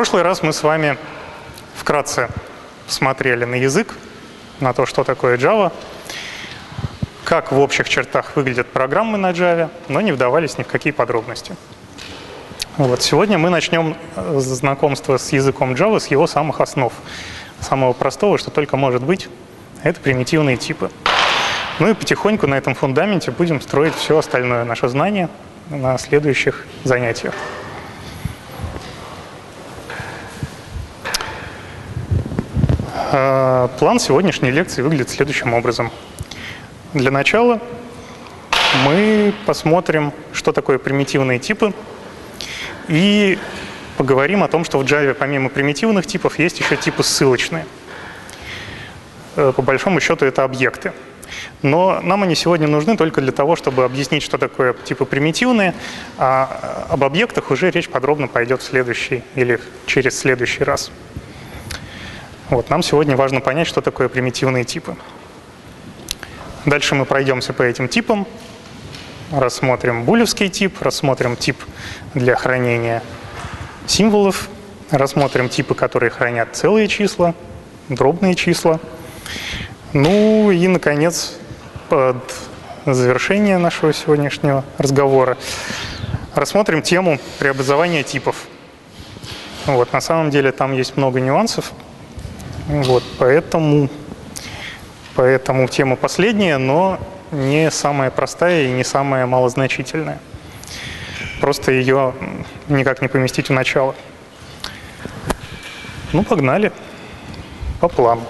прошлый раз мы с вами вкратце смотрели на язык, на то, что такое Java, как в общих чертах выглядят программы на Java, но не вдавались ни в какие подробности. Вот. Сегодня мы начнем знакомство с языком Java, с его самых основ. Самого простого, что только может быть, это примитивные типы. Ну и потихоньку на этом фундаменте будем строить все остальное наше знание на следующих занятиях. План сегодняшней лекции выглядит следующим образом. Для начала мы посмотрим, что такое примитивные типы, и поговорим о том, что в Java помимо примитивных типов есть еще типы ссылочные. По большому счету это объекты. Но нам они сегодня нужны только для того, чтобы объяснить, что такое типы примитивные, а об объектах уже речь подробно пойдет в следующий или через следующий раз. Вот, нам сегодня важно понять, что такое примитивные типы. Дальше мы пройдемся по этим типам, рассмотрим булевский тип, рассмотрим тип для хранения символов, рассмотрим типы, которые хранят целые числа, дробные числа. Ну и, наконец, под завершение нашего сегодняшнего разговора рассмотрим тему преобразования типов. Вот, на самом деле там есть много нюансов, вот, поэтому тема последняя, но не самая простая и не самая малозначительная. Просто ее никак не поместить в начало. Ну, погнали по плану.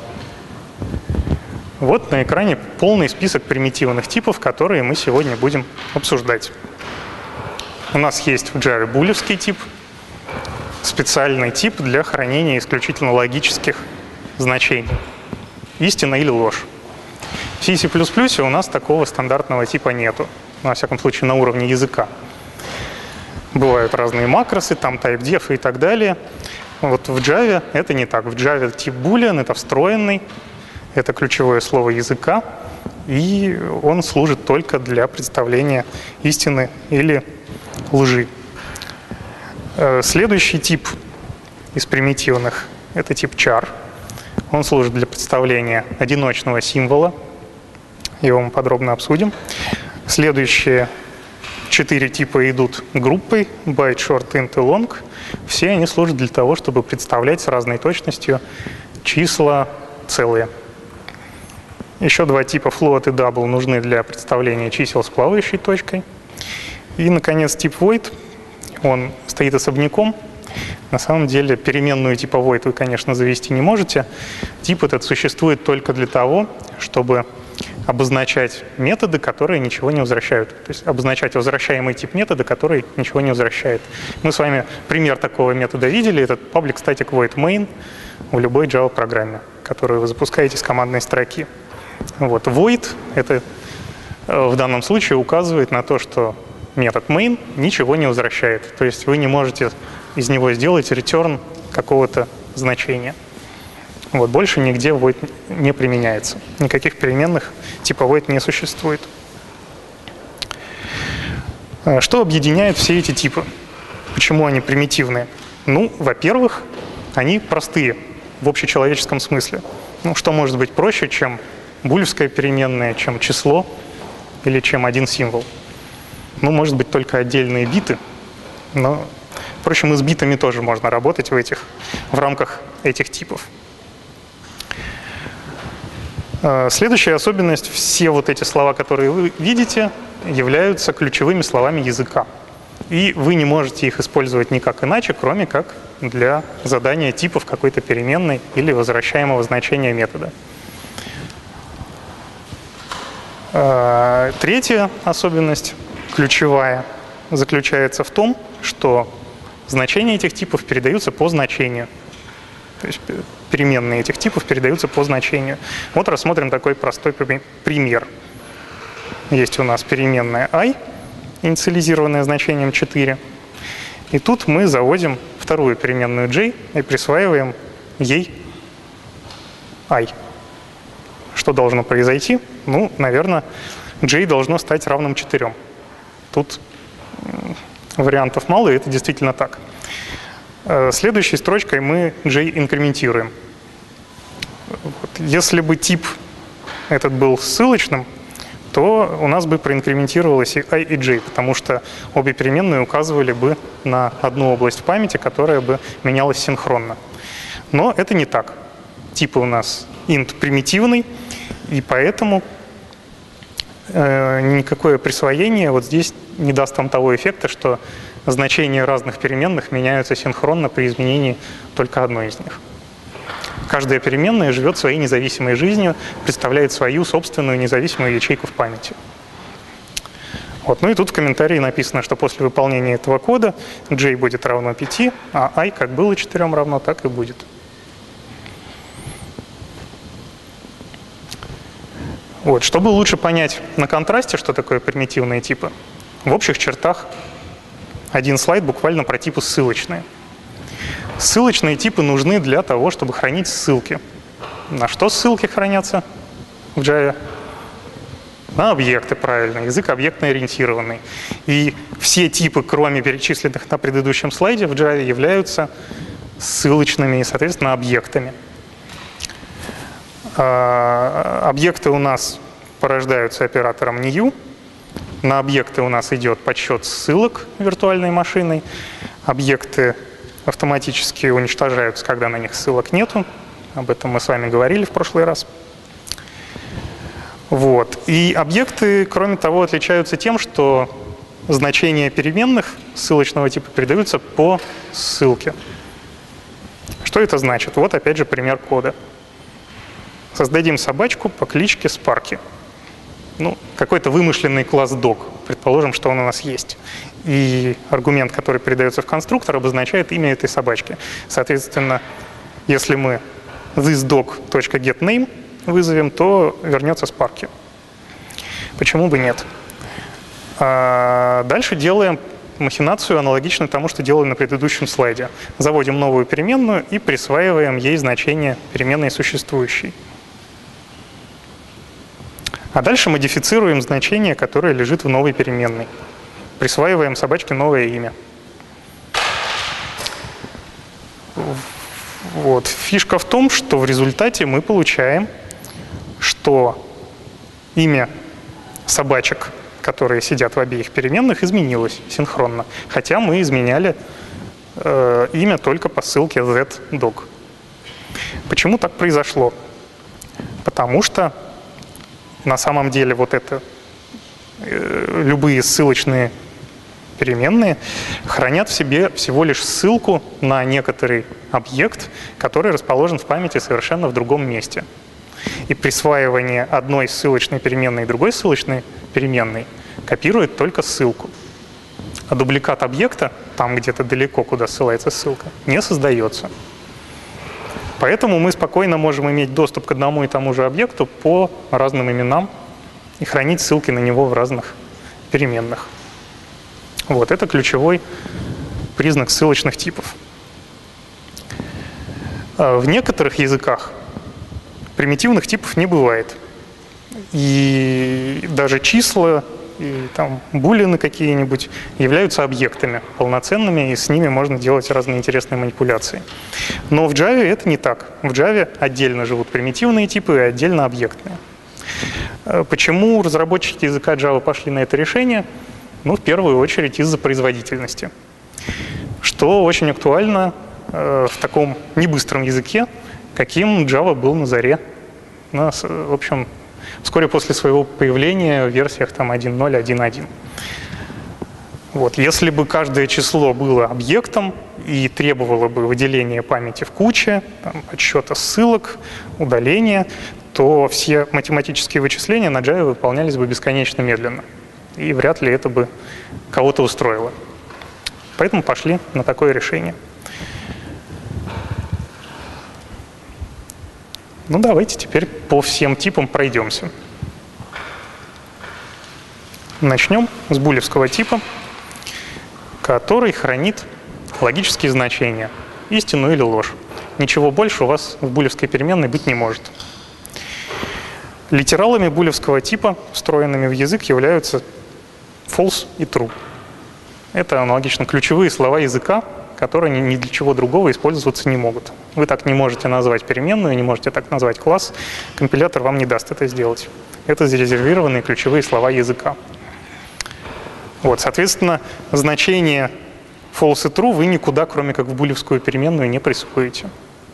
Вот на экране полный список примитивных типов, которые мы сегодня будем обсуждать. У нас есть в Java булевский тип, специальный тип для хранения исключительно логических значений. Истина или ложь. В C++ у нас такого стандартного типа нету, во всяком случае на уровне языка. Бывают разные макросы, там typedef и так далее. Вот в Java это не так. В Java тип boolean — это встроенный, это ключевое слово языка, и он служит только для представления истины или лжи. Следующий тип из примитивных — это тип char. Он служит для представления одиночного символа. Его мы подробно обсудим. Следующие 4 типа идут группой: byte, short, int и long. Все они служат для того, чтобы представлять с разной точностью числа целые. Еще 2 типа float и double нужны для представления чисел с плавающей точкой. И, наконец, тип void. Он стоит особняком. На самом деле переменную типа void вы, конечно, завести не можете. Тип этот существует только для того, чтобы обозначать методы, которые ничего не возвращают. То есть обозначать возвращаемый тип метода, который ничего не возвращает. Мы с вами пример такого метода видели. Это public static void main в любой Java программе, которую вы запускаете с командной строки. Вот. Void — это в данном случае указывает на то, что метод main ничего не возвращает. То есть вы не можете из него сделать return какого-то значения. Вот. Больше нигде void не применяется. Никаких переменных типа void не существует. Что объединяет все эти типы? Почему они примитивные? Ну, во-первых, они простые в общечеловеческом смысле. Ну, что может быть проще, чем булевская переменная, чем число или чем один символ? Ну, может быть, только отдельные биты, но, впрочем, и с битами тоже можно работать в рамках этих типов. Следующая особенность: все вот эти слова, которые вы видите, являются ключевыми словами языка. И вы не можете их использовать никак иначе, кроме как для задания типов какой-то переменной или возвращаемого значения метода. Третья особенность, ключевая, заключается в том, что значения этих типов передаются по значению. То есть переменные этих типов передаются по значению. Вот рассмотрим такой простой пример. Есть у нас переменная i, инициализированная значением 4. И тут мы заводим вторую переменную j и присваиваем ей i. Что должно произойти? Ну, наверное, j должно стать равным 4. Тут вариантов мало, и это действительно так. Следующей строчкой мы J инкрементируем. Вот. Если бы тип этот был ссылочным, то у нас бы проинкрементировалось и I, и J, потому что обе переменные указывали бы на одну область в памяти, которая бы менялась синхронно. Но это не так. Тип у нас int примитивный, и поэтому никакое присвоение вот здесь не даст вам того эффекта, что значения разных переменных меняются синхронно при изменении только одной из них. Каждая переменная живет своей независимой жизнью, представляет свою собственную независимую ячейку в памяти. Вот. Ну и тут в комментарии написано, что после выполнения этого кода J будет равно 5, а I как было 4 равно, так и будет. Вот. Чтобы лучше понять на контрасте, что такое примитивные типы, в общих чертах один слайд буквально про типы ссылочные. Ссылочные типы нужны для того, чтобы хранить ссылки. На что ссылки хранятся в Java? На объекты, правильно. Язык объектно-ориентированный. И все типы, кроме перечисленных на предыдущем слайде, в Java являются ссылочными и, соответственно, объектами. Объекты у нас порождаются оператором new. На объекты у нас идет подсчет ссылок виртуальной машиной. Объекты автоматически уничтожаются, когда на них ссылок нету. Об этом мы с вами говорили в прошлый раз. Вот. И объекты, кроме того, отличаются тем, что значения переменных ссылочного типа передаются по ссылке. Что это значит? Вот опять же пример кода. Создадим собачку по кличке Sparky. Ну, какой-то вымышленный класс dog. Предположим, что он у нас есть. И аргумент, который передается в конструктор, обозначает имя этой собачки. Соответственно, если мы thisDog.getName вызовем, то вернется Sparky. Почему бы нет? Дальше делаем махинацию, аналогичную тому, что делали на предыдущем слайде. Заводим новую переменную и присваиваем ей значение переменной существующей. А дальше модифицируем значение, которое лежит в новой переменной. Присваиваем собачке новое имя. Вот. Фишка в том, что в результате мы получаем, что имя собачек, которые сидят в обеих переменных, изменилось синхронно. Хотя мы изменяли имя только по ссылке thisDog. Почему так произошло? Потому что на самом деле вот это любые ссылочные переменные хранят в себе всего лишь ссылку на некоторый объект, который расположен в памяти совершенно в другом месте. И присваивание одной ссылочной переменной другой ссылочной переменной копирует только ссылку. А дубликат объекта, там где-то далеко, куда ссылается ссылка, не создается. Поэтому мы спокойно можем иметь доступ к одному и тому же объекту по разным именам и хранить ссылки на него в разных переменных. Вот, это ключевой признак ссылочных типов. В некоторых языках примитивных типов не бывает. И даже числа, и там булины какие-нибудь являются объектами полноценными, и с ними можно делать разные интересные манипуляции. Но в Java это не так. В Java отдельно живут примитивные типы и отдельно объектные. Почему разработчики языка Java пошли на это решение? Ну, в первую очередь из-за производительности. Что очень актуально в таком небыстром языке, каким Java был на заре. В общем, вскоре после своего появления в версиях 1.0, 1.1. Вот. Если бы каждое число было объектом и требовало бы выделения памяти в куче, подсчета ссылок, удаления, то все математические вычисления на Java выполнялись бы бесконечно медленно. И вряд ли это бы кого-то устроило. Поэтому пошли на такое решение. Ну, давайте теперь по всем типам пройдемся. Начнем с булевского типа, который хранит логические значения, истину или ложь. Ничего больше у вас в булевской переменной быть не может. Литералами булевского типа, встроенными в язык, являются false и true. Это аналогично ключевые слова языка, которые ни для чего другого использоваться не могут. Вы так не можете назвать переменную, не можете так назвать класс. Компилятор вам не даст это сделать. Это зарезервированные ключевые слова языка. Вот, соответственно, значение false и true вы никуда, кроме как в булевскую переменную, не присвоите.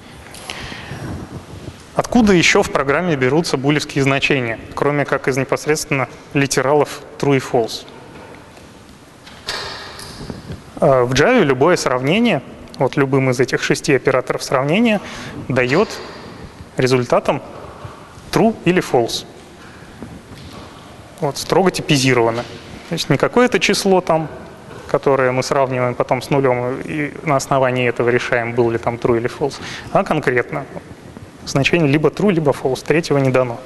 Откуда еще в программе берутся булевские значения, кроме как из непосредственно литералов true и false? В Java любое сравнение, вот любым из этих 6 операторов сравнения, дает результатом true или false. Вот, строго типизировано. То есть не какое-то число там, которое мы сравниваем потом с нулем и на основании этого решаем, был ли там true или false, а конкретно значение либо true, либо false, третьего не дано.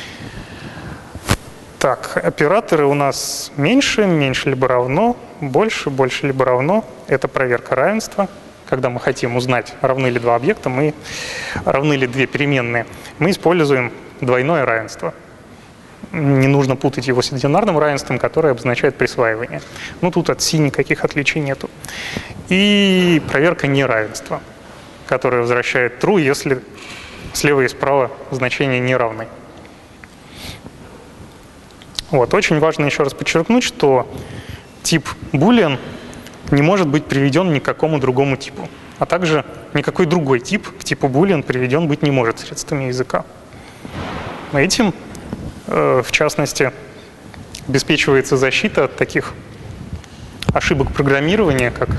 Так, операторы у нас меньше либо равно, больше либо равно. Это проверка равенства. Когда мы хотим узнать, равны ли два объекта, равны ли две переменные, мы используем двойное равенство. Не нужно путать его с одинарным равенством, которое обозначает присваивание. Ну, тут от си никаких отличий нету. И проверка неравенства, которая возвращает true, если слева и справа значения не равны. Вот. Очень важно еще раз подчеркнуть, что тип boolean не может быть приведен ни к какому другому типу. А также никакой другой тип к типу boolean приведен быть не может средствами языка. Этим, в частности, обеспечивается защита от таких ошибок программирования, как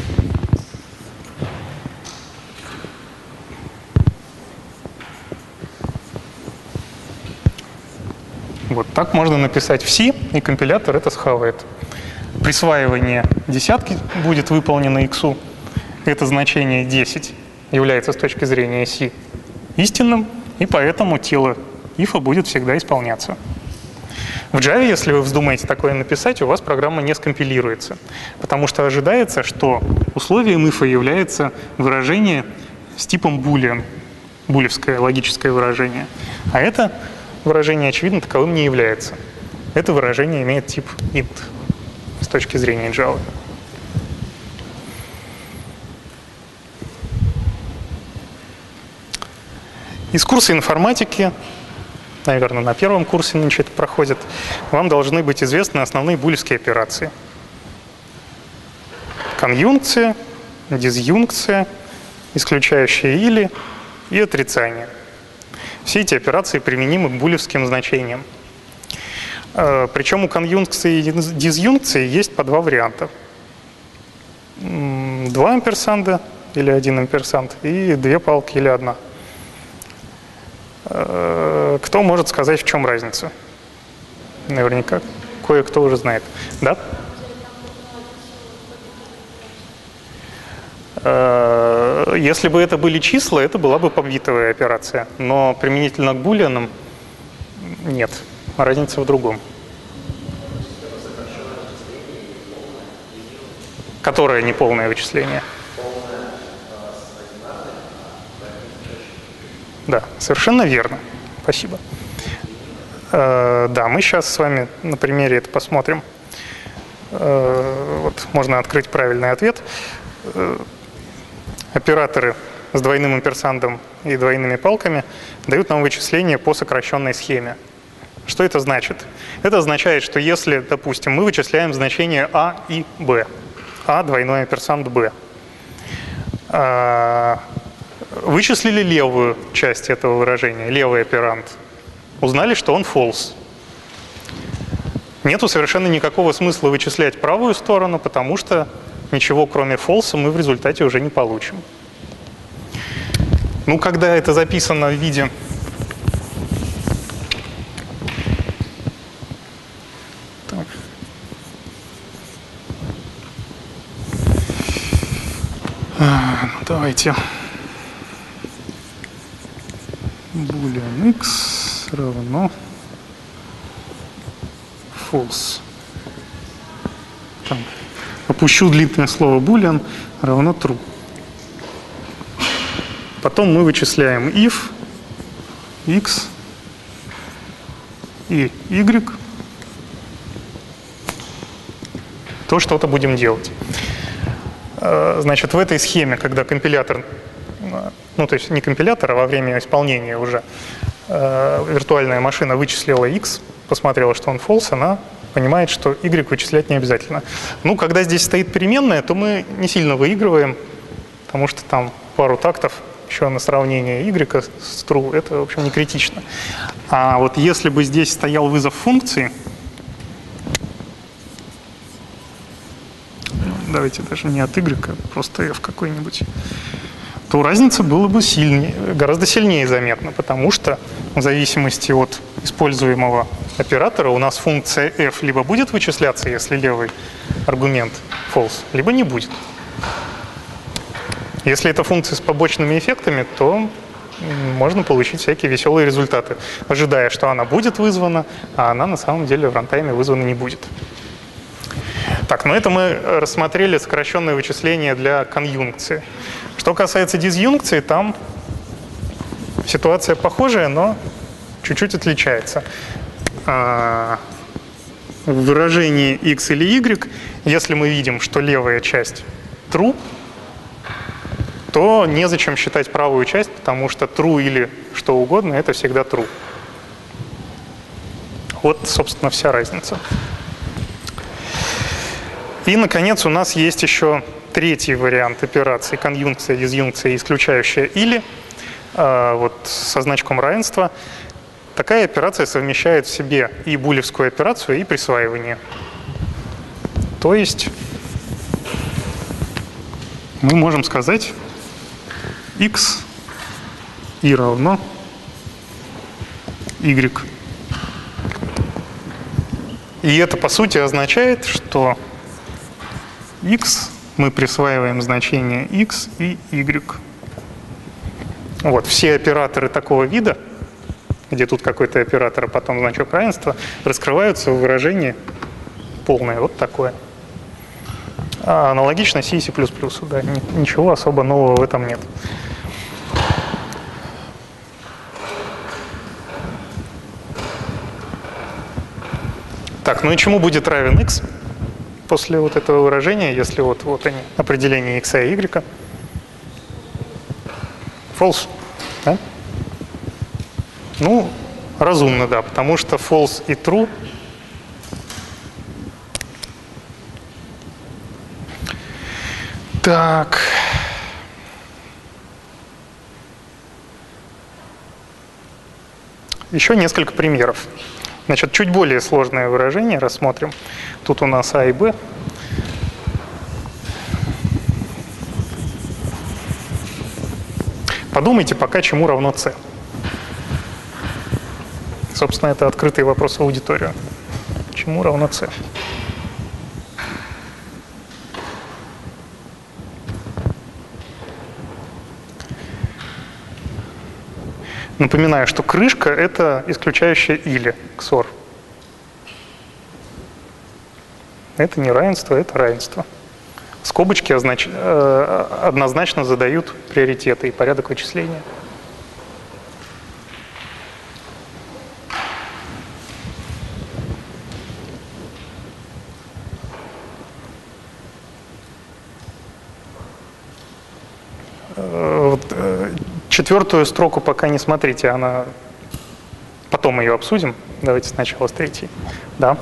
вот так можно написать в C, и компилятор это схавает. Присваивание десятки будет выполнено x. Это значение 10 является с точки зрения C истинным, и поэтому тело if будет всегда исполняться. В Java, если вы вздумаете такое написать, у вас программа не скомпилируется, потому что ожидается, что условием if является выражение с типом boolean, булевское логическое выражение. А это выражение, очевидно, таковым не является. Это выражение имеет тип int с точки зрения Java. Из курса информатики, наверное, на первом курсе нынче это проходит, вам должны быть известны основные булевские операции. Конъюнкция, дизъюнкция, исключающее или и отрицание. Все эти операции применимы к булевским значениям. Причем у конъюнкции и дизъюнкции есть по два варианта. 2 амперсанда или 1 амперсанд и 2 палки или 1. Кто может сказать, в чем разница? Наверняка кое-кто уже знает. Да? Если бы это были числа, это была бы побитовая операция. Но применительно к булианам нет. Разница в другом. Которое неполное вычисление? Да, совершенно верно. Спасибо. Да, мы сейчас с вами на примере это посмотрим. Вот можно открыть правильный ответ. Операторы с двойным амперсандом и двойными палками дают нам вычисления по сокращенной схеме. Что это значит? Это означает, что если, допустим, мы вычисляем значения А и Б, А двойной амперсанд Б, вычислили левую часть этого выражения, левый операнд, узнали, что он false. Нету совершенно никакого смысла вычислять правую сторону, потому что ничего кроме false мы в результате уже не получим. Ну, когда это записано в виде давайте boolean x равно false. Так. Опущу длинное слово boolean равно true. Потом мы вычисляем if x и y, то что-то будем делать. Значит, в этой схеме, когда компилятор, ну то есть не компилятор, а во время исполнения уже виртуальная машина вычислила x, посмотрела, что он false, она понимает, что y вычислять не обязательно. Ну, когда здесь стоит переменная, то мы не сильно выигрываем, потому что там пару тактов еще на сравнение y с true, это, в общем, не критично. А вот если бы здесь стоял вызов функции, давайте даже не от y, а просто f какой-нибудь, то разница была бы гораздо сильнее заметна, потому что в зависимости от используемого оператора у нас функция f либо будет вычисляться, если левый аргумент false, либо не будет. Если это функция с побочными эффектами, то можно получить всякие веселые результаты, ожидая, что она будет вызвана, а она на самом деле в рантайме вызвана не будет. Так, ну это мы рассмотрели сокращенное вычисление для конъюнкции. Что касается дизъюнкции, там ситуация похожая, но чуть-чуть отличается. В выражении x или y, если мы видим, что левая часть true, то незачем считать правую часть, потому что true или что угодно — это всегда true. Вот, собственно, вся разница. И, наконец, у нас есть еще третий вариант операции: конъюнкция, дизъюнкция, исключающая или, вот со значком равенства. Такая операция совмещает в себе и булевскую операцию, и присваивание. То есть мы можем сказать x и равно y. И это, по сути, означает, что x мы присваиваем значение x и y. Вот, все операторы такого вида, где тут какой-то оператор, а потом значок равенства, раскрываются в выражении полное, вот такое. А аналогично C и C++, да, ничего особо нового в этом нет. Так, ну и чему будет равен x после вот этого выражения, если вот они, определение x и y? False, да? Ну, разумно, да, потому что false и true так. Еще несколько примеров. Значит, чуть более сложное выражение рассмотрим. Тут у нас А и Б. Подумайте пока, чему равно С. Собственно, это открытый вопрос в аудиторию. Чему равно С? Напоминаю, что крышка — это исключающее или, XOR. Это не равенство, это равенство. Скобочки однозначно задают приоритеты и порядок вычисления. Четвертую строку пока не смотрите, она... Потом ее обсудим. Давайте сначала с третьей. Да.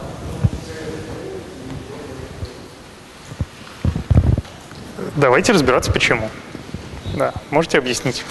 Давайте разбираться, почему. Да, можете объяснить?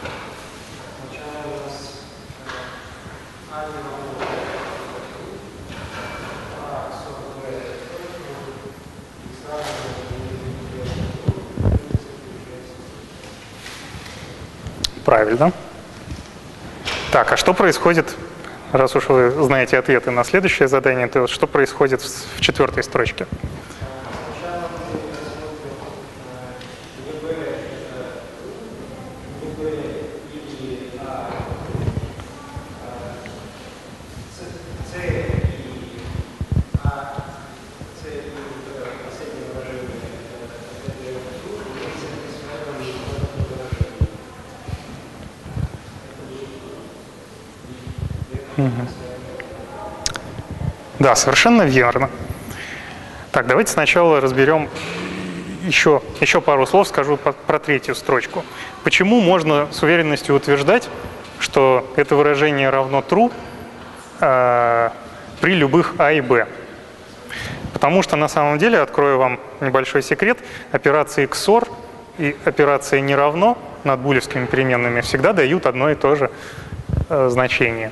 Правильно. Так, а что происходит, раз уж вы знаете ответы на следующее задание, то что происходит в четвертой строчке? Да, совершенно верно. Так, давайте сначала разберем еще пару слов скажу про третью строчку. Почему можно с уверенностью утверждать, что это выражение равно true при любых а и b? Потому что на самом деле, открою вам небольшой секрет, операции XOR и операции не равно над булевскими переменными всегда дают одно и то же значение.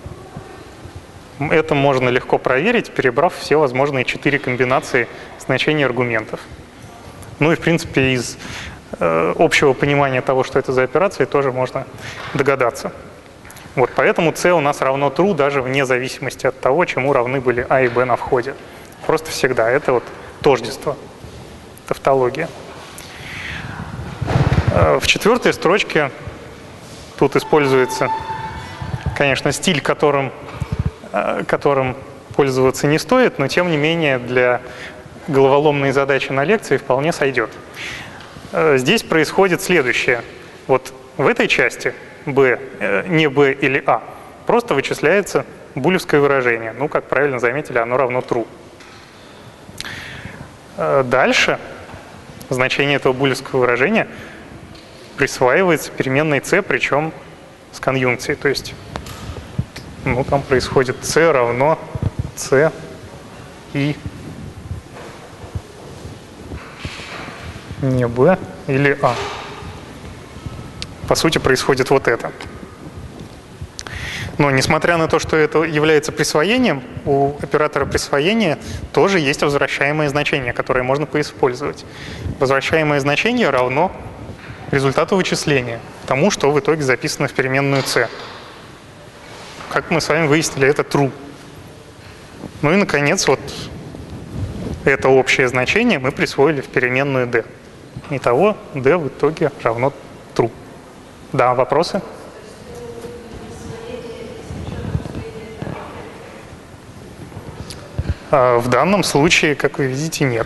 Это можно легко проверить, перебрав все возможные 4 комбинации значений аргументов. Ну и в принципе из общего понимания того, что это за операции, тоже можно догадаться. Вот, поэтому c у нас равно true даже вне зависимости от того, чему равны были a и b на входе. Просто всегда. Это вот тождество, тавтология. В четвертой строчке тут используется, конечно, стиль, которым пользоваться не стоит, но тем не менее для головоломной задачи на лекции вполне сойдет. Здесь происходит следующее. Вот в этой части b, не b или a, просто вычисляется булевское выражение. Ну, как правильно заметили, оно равно true. Дальше значение этого булевского выражения присваивается переменной c, причем с конъюнкцией. То есть, ну, там происходит c равно c и не b или a. По сути, происходит вот это. Но несмотря на то, что это является присвоением, у оператора присвоения тоже есть возвращаемое значение, которое можно поиспользовать. Возвращаемое значение равно результату вычисления, тому, что в итоге записано в переменную c. Как мы с вами выяснили, это true. Ну и, наконец, вот это общее значение мы присвоили в переменную d. Итого d в итоге равно true. Да, вопросы? В данном случае, как вы видите, нет.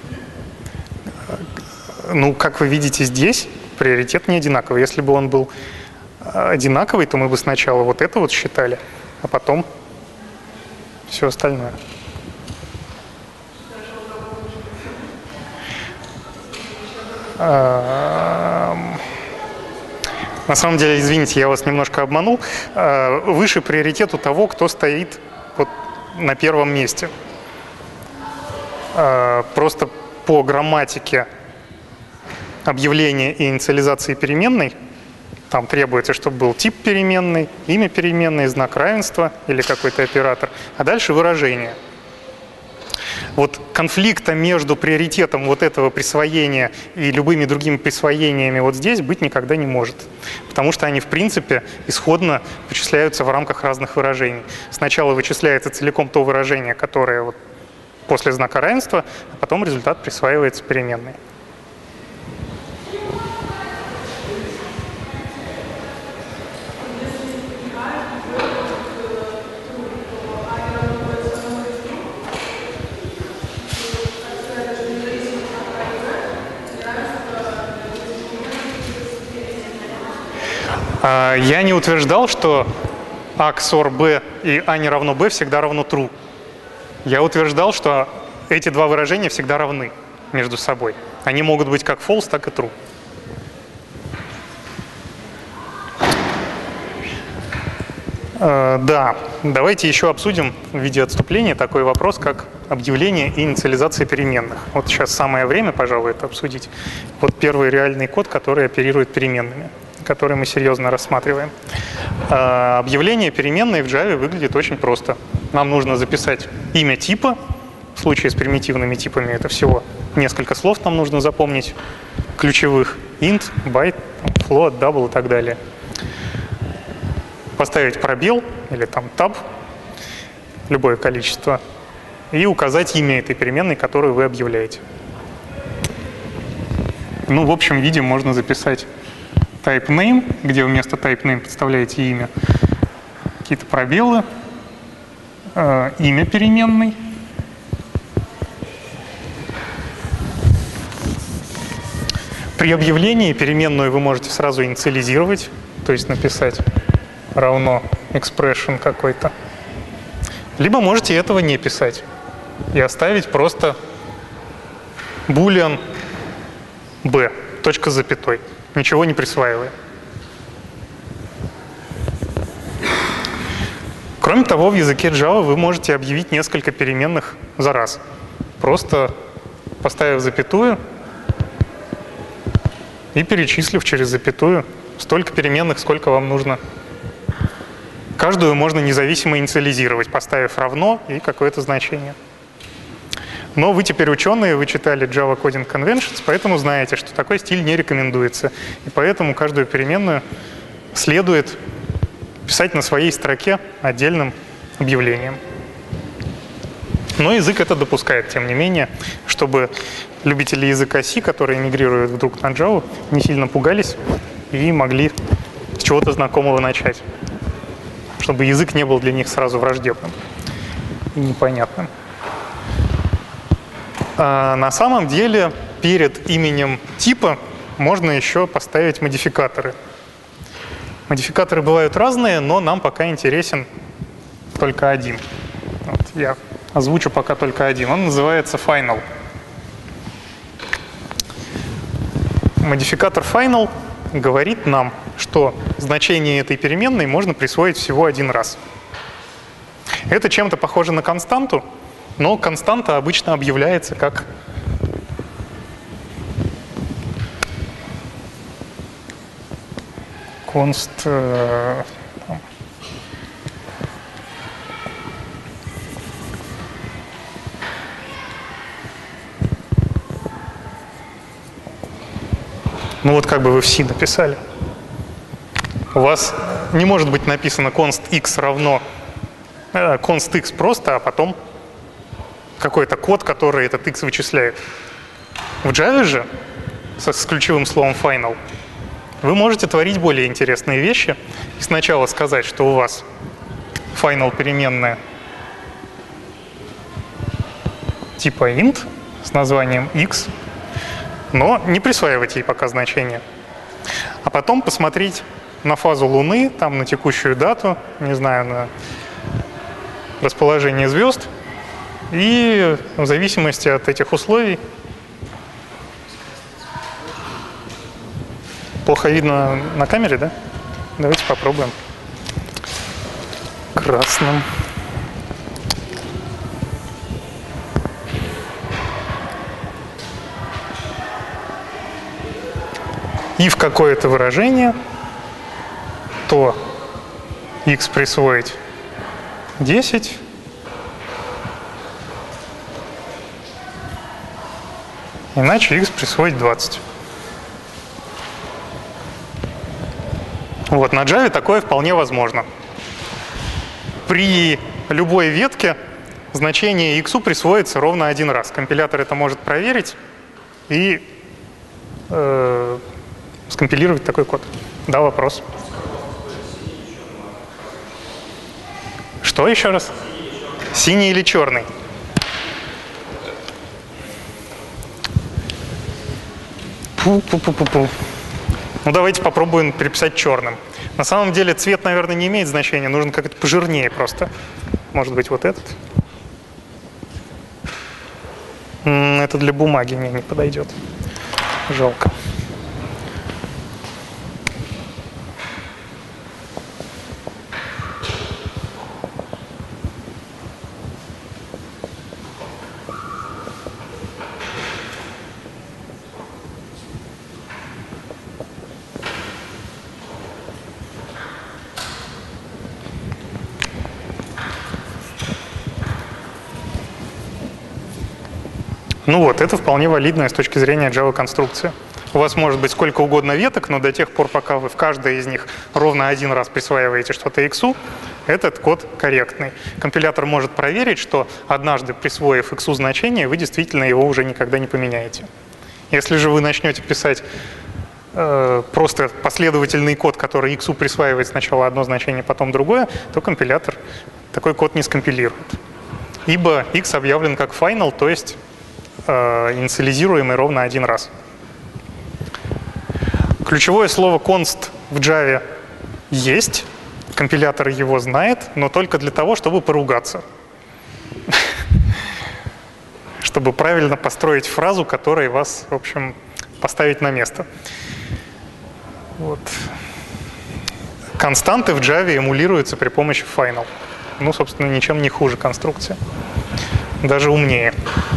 Ну, как вы видите здесь, приоритет не одинаковый. Если бы он был одинаковый, то мы бы сначала вот это вот считали, а потом все остальное. На самом деле, извините, я вас немножко обманул. Выше приоритет у того, кто стоит вот на первом месте. Просто по грамматике объявления и инициализации переменной там требуется, чтобы был тип переменной, имя переменной, знак равенства или какой-то оператор, а дальше выражение. Вот конфликта между приоритетом вот этого присвоения и любыми другими присвоениями вот здесь быть никогда не может. Потому что они, в принципе, исходно вычисляются в рамках разных выражений. Сначала вычисляется целиком то выражение, которое вот после знака равенства, а потом результат присваивается переменной. Я не утверждал, что a XOR b и a не равно b всегда равно true. Я утверждал, что эти два выражения всегда равны между собой. Они могут быть как false, так и true. Да, давайте еще обсудим в виде отступления такой вопрос, как объявление и инициализация переменных. Вот сейчас самое время, пожалуй, это обсудить. Вот первый реальный код, который оперирует переменными, который мы серьезно рассматриваем. Объявление переменной в Java выглядит очень просто. Нам нужно записать имя типа. В случае с примитивными типами это всего несколько слов нам нужно запомнить, ключевых: int, byte, float, double и так далее. Поставить пробел или там tab, любое количество, и указать имя этой переменной, которую вы объявляете. Ну, в общем виде можно записать type name, где вместо type name подставляете имя, какие-то пробелы, имя переменной. При объявлении переменную вы можете сразу инициализировать, то есть написать равно expression какой-то. Либо можете этого не писать и оставить просто boolean b, точка с запятой. Ничего не присваивая. Кроме того, в языке Java вы можете объявить несколько переменных за раз. Просто поставив запятую и перечислив через запятую столько переменных, сколько вам нужно. Каждую можно независимо инициализировать, поставив равно и какое-то значение. Но вы теперь ученые, вы читали Java Coding Conventions, поэтому знаете, что такой стиль не рекомендуется. И поэтому каждую переменную следует писать на своей строке отдельным объявлением. Но язык это допускает, тем не менее, чтобы любители языка C, которые мигрируют вдруг на Java, не сильно пугались и могли с чего-то знакомого начать. Чтобы язык не был для них сразу враждебным и непонятным. А на самом деле перед именем типа можно еще поставить модификаторы. Модификаторы бывают разные, но нам пока интересен только один. Вот я озвучу пока только один. Он называется final. Модификатор final говорит нам, что значение этой переменной можно присвоить всего один раз. Это чем-то похоже на константу, но константа обычно объявляется как const. Ну вот как бы вы в C написали. У вас не может быть написано const x равно const x просто, а потом какой-то код, который этот x вычисляет. В Java же с ключевым словом final вы можете творить более интересные вещи и сначала сказать, что у вас final переменная типа int с названием x, но не присваивать ей пока значение. А потом посмотреть на фазу Луны, там на текущую дату, не знаю, на расположение звезд, и в зависимости от этих условий. Плохо видно на камере, да? Давайте попробуем. Красным. И в какое-то выражение, то x присвоить 10, иначе x присвоить 20. Вот, на Java такое вполне возможно. При любой ветке значение x присвоится ровно один раз. Компилятор это может проверить и скомпилировать такой код. Да, вопрос. Что еще раз? Синий или черный? Пу-пу-пу-пу-пу. Ну, давайте попробуем переписать черным. На самом деле цвет, наверное, не имеет значения. Нужно как-то пожирнее просто. Может быть, вот этот? Это для бумаги мне не подойдет. Жалко. Ну вот, это вполне валидная с точки зрения Java конструкция. У вас может быть сколько угодно веток, но до тех пор, пока вы в каждой из них ровно один раз присваиваете что-то x, этот код корректный. Компилятор может проверить, что однажды присвоив x значение, вы действительно его уже никогда не поменяете. Если же вы начнете писать просто последовательный код, который x присваивает сначала одно значение, потом другое, то компилятор такой код не скомпилирует. Ибо x объявлен как final, то есть инициализируемый ровно один раз. Ключевое слово const в Java есть, компилятор его знает, но только для того, чтобы поругаться. Чтобы правильно построить фразу, которая вас, в общем, поставить на место. Вот. Константы в Java эмулируются при помощи final. Ну, собственно, ничем не хуже конструкция. Даже умнее.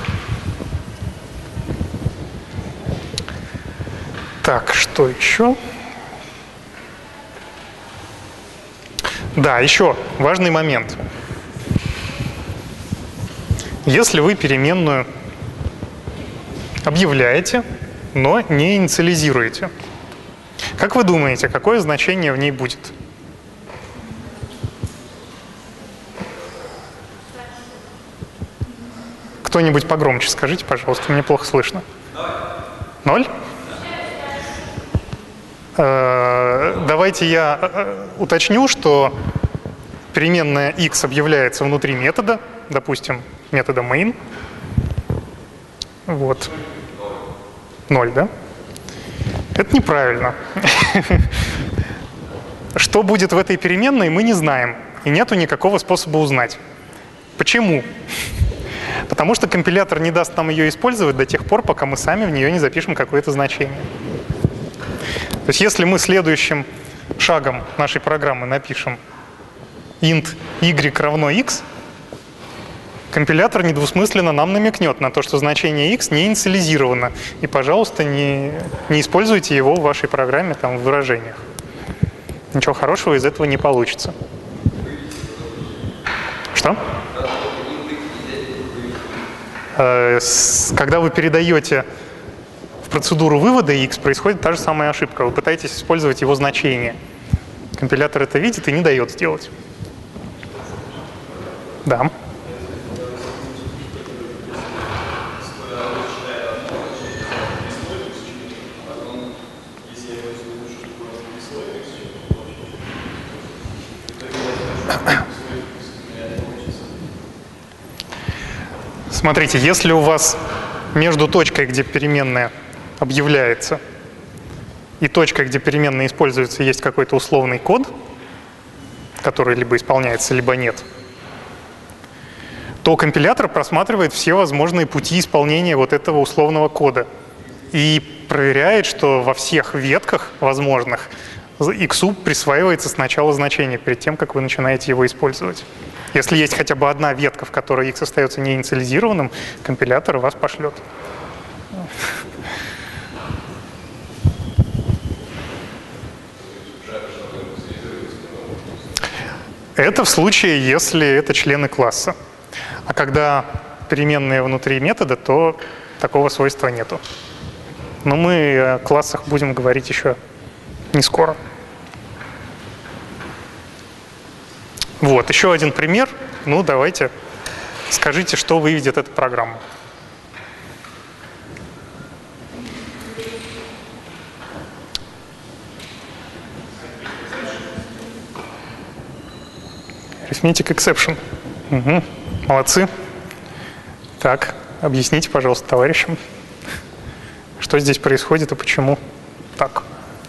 Так, что еще? Да, еще важный момент. Если вы переменную объявляете, но не инициализируете, как вы думаете, какое значение в ней будет? Кто-нибудь погромче скажите, пожалуйста, мне плохо слышно. 0? Давайте я уточню, что переменная x объявляется внутри метода, допустим, метода main. Вот. 0, да? Это неправильно. Что будет в этой переменной, мы не знаем. И нету никакого способа узнать. Почему? Потому что компилятор не даст нам ее использовать до тех пор, пока мы сами в нее не запишем какое-то значение. То есть если мы следующим шагом нашей программы напишем int y равно x, компилятор недвусмысленно нам намекнет на то, что значение x не инициализировано. И, пожалуйста, не используйте его в вашей программе там, в выражениях. Ничего хорошего из этого не получится. Что? Когда вы передаете в процедуру вывода x, происходит та же самая ошибка. Вы пытаетесь использовать его значение. Компилятор это видит и не дает сделать. Да. Смотрите, если у вас между точкой, где переменная объявляется, и точкой, где переменная используется, есть какой-то условный код, который либо исполняется, либо нет, то компилятор просматривает все возможные пути исполнения вот этого условного кода и проверяет, что во всех ветках возможных x присваивается сначала значение, перед тем, как вы начинаете его использовать. Если есть хотя бы одна ветка, в которой x остается неинициализированным, компилятор вас пошлет. Это в случае, если это члены класса. А когда переменные внутри метода, то такого свойства нету. Но мы о классах будем говорить еще не скоро. Вот, еще один пример. Ну, давайте, скажите, что выведет эта программа. Arithmetic exception. Угу. Молодцы. Так, объясните, пожалуйста, товарищам, что здесь происходит и почему так.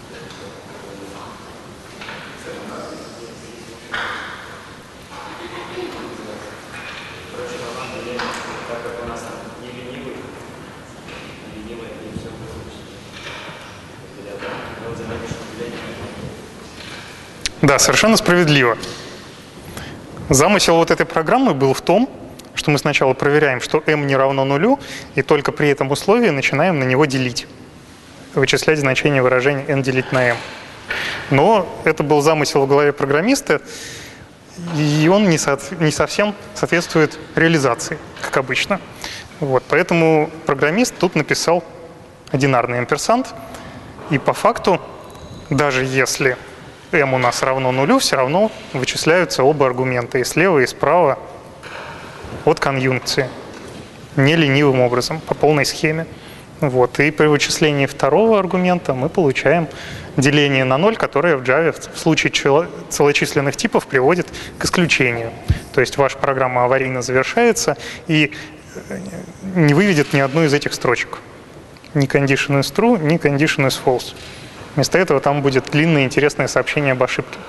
Да, совершенно справедливо. Замысел вот этой программы был в том, что мы сначала проверяем, что m не равно нулю, и только при этом условии начинаем на него делить, вычислять значение выражения n делить на m. Но это был замысел в голове программиста, и он не совсем соответствует реализации, как обычно. Вот, поэтому программист тут написал одинарный амперсанд, и по факту, даже если m у нас равно нулю, все равно вычисляются оба аргумента, и слева, и справа, от конъюнкции, не ленивым образом, по полной схеме. Вот. И при вычислении второго аргумента мы получаем деление на 0, которое в Java в случае целочисленных типов приводит к исключению. То есть ваша программа аварийно завершается и не выведет ни одну из этих строчек. Ни condition is true, ни condition is false. Вместо этого там будет длинное интересное сообщение об ошибке.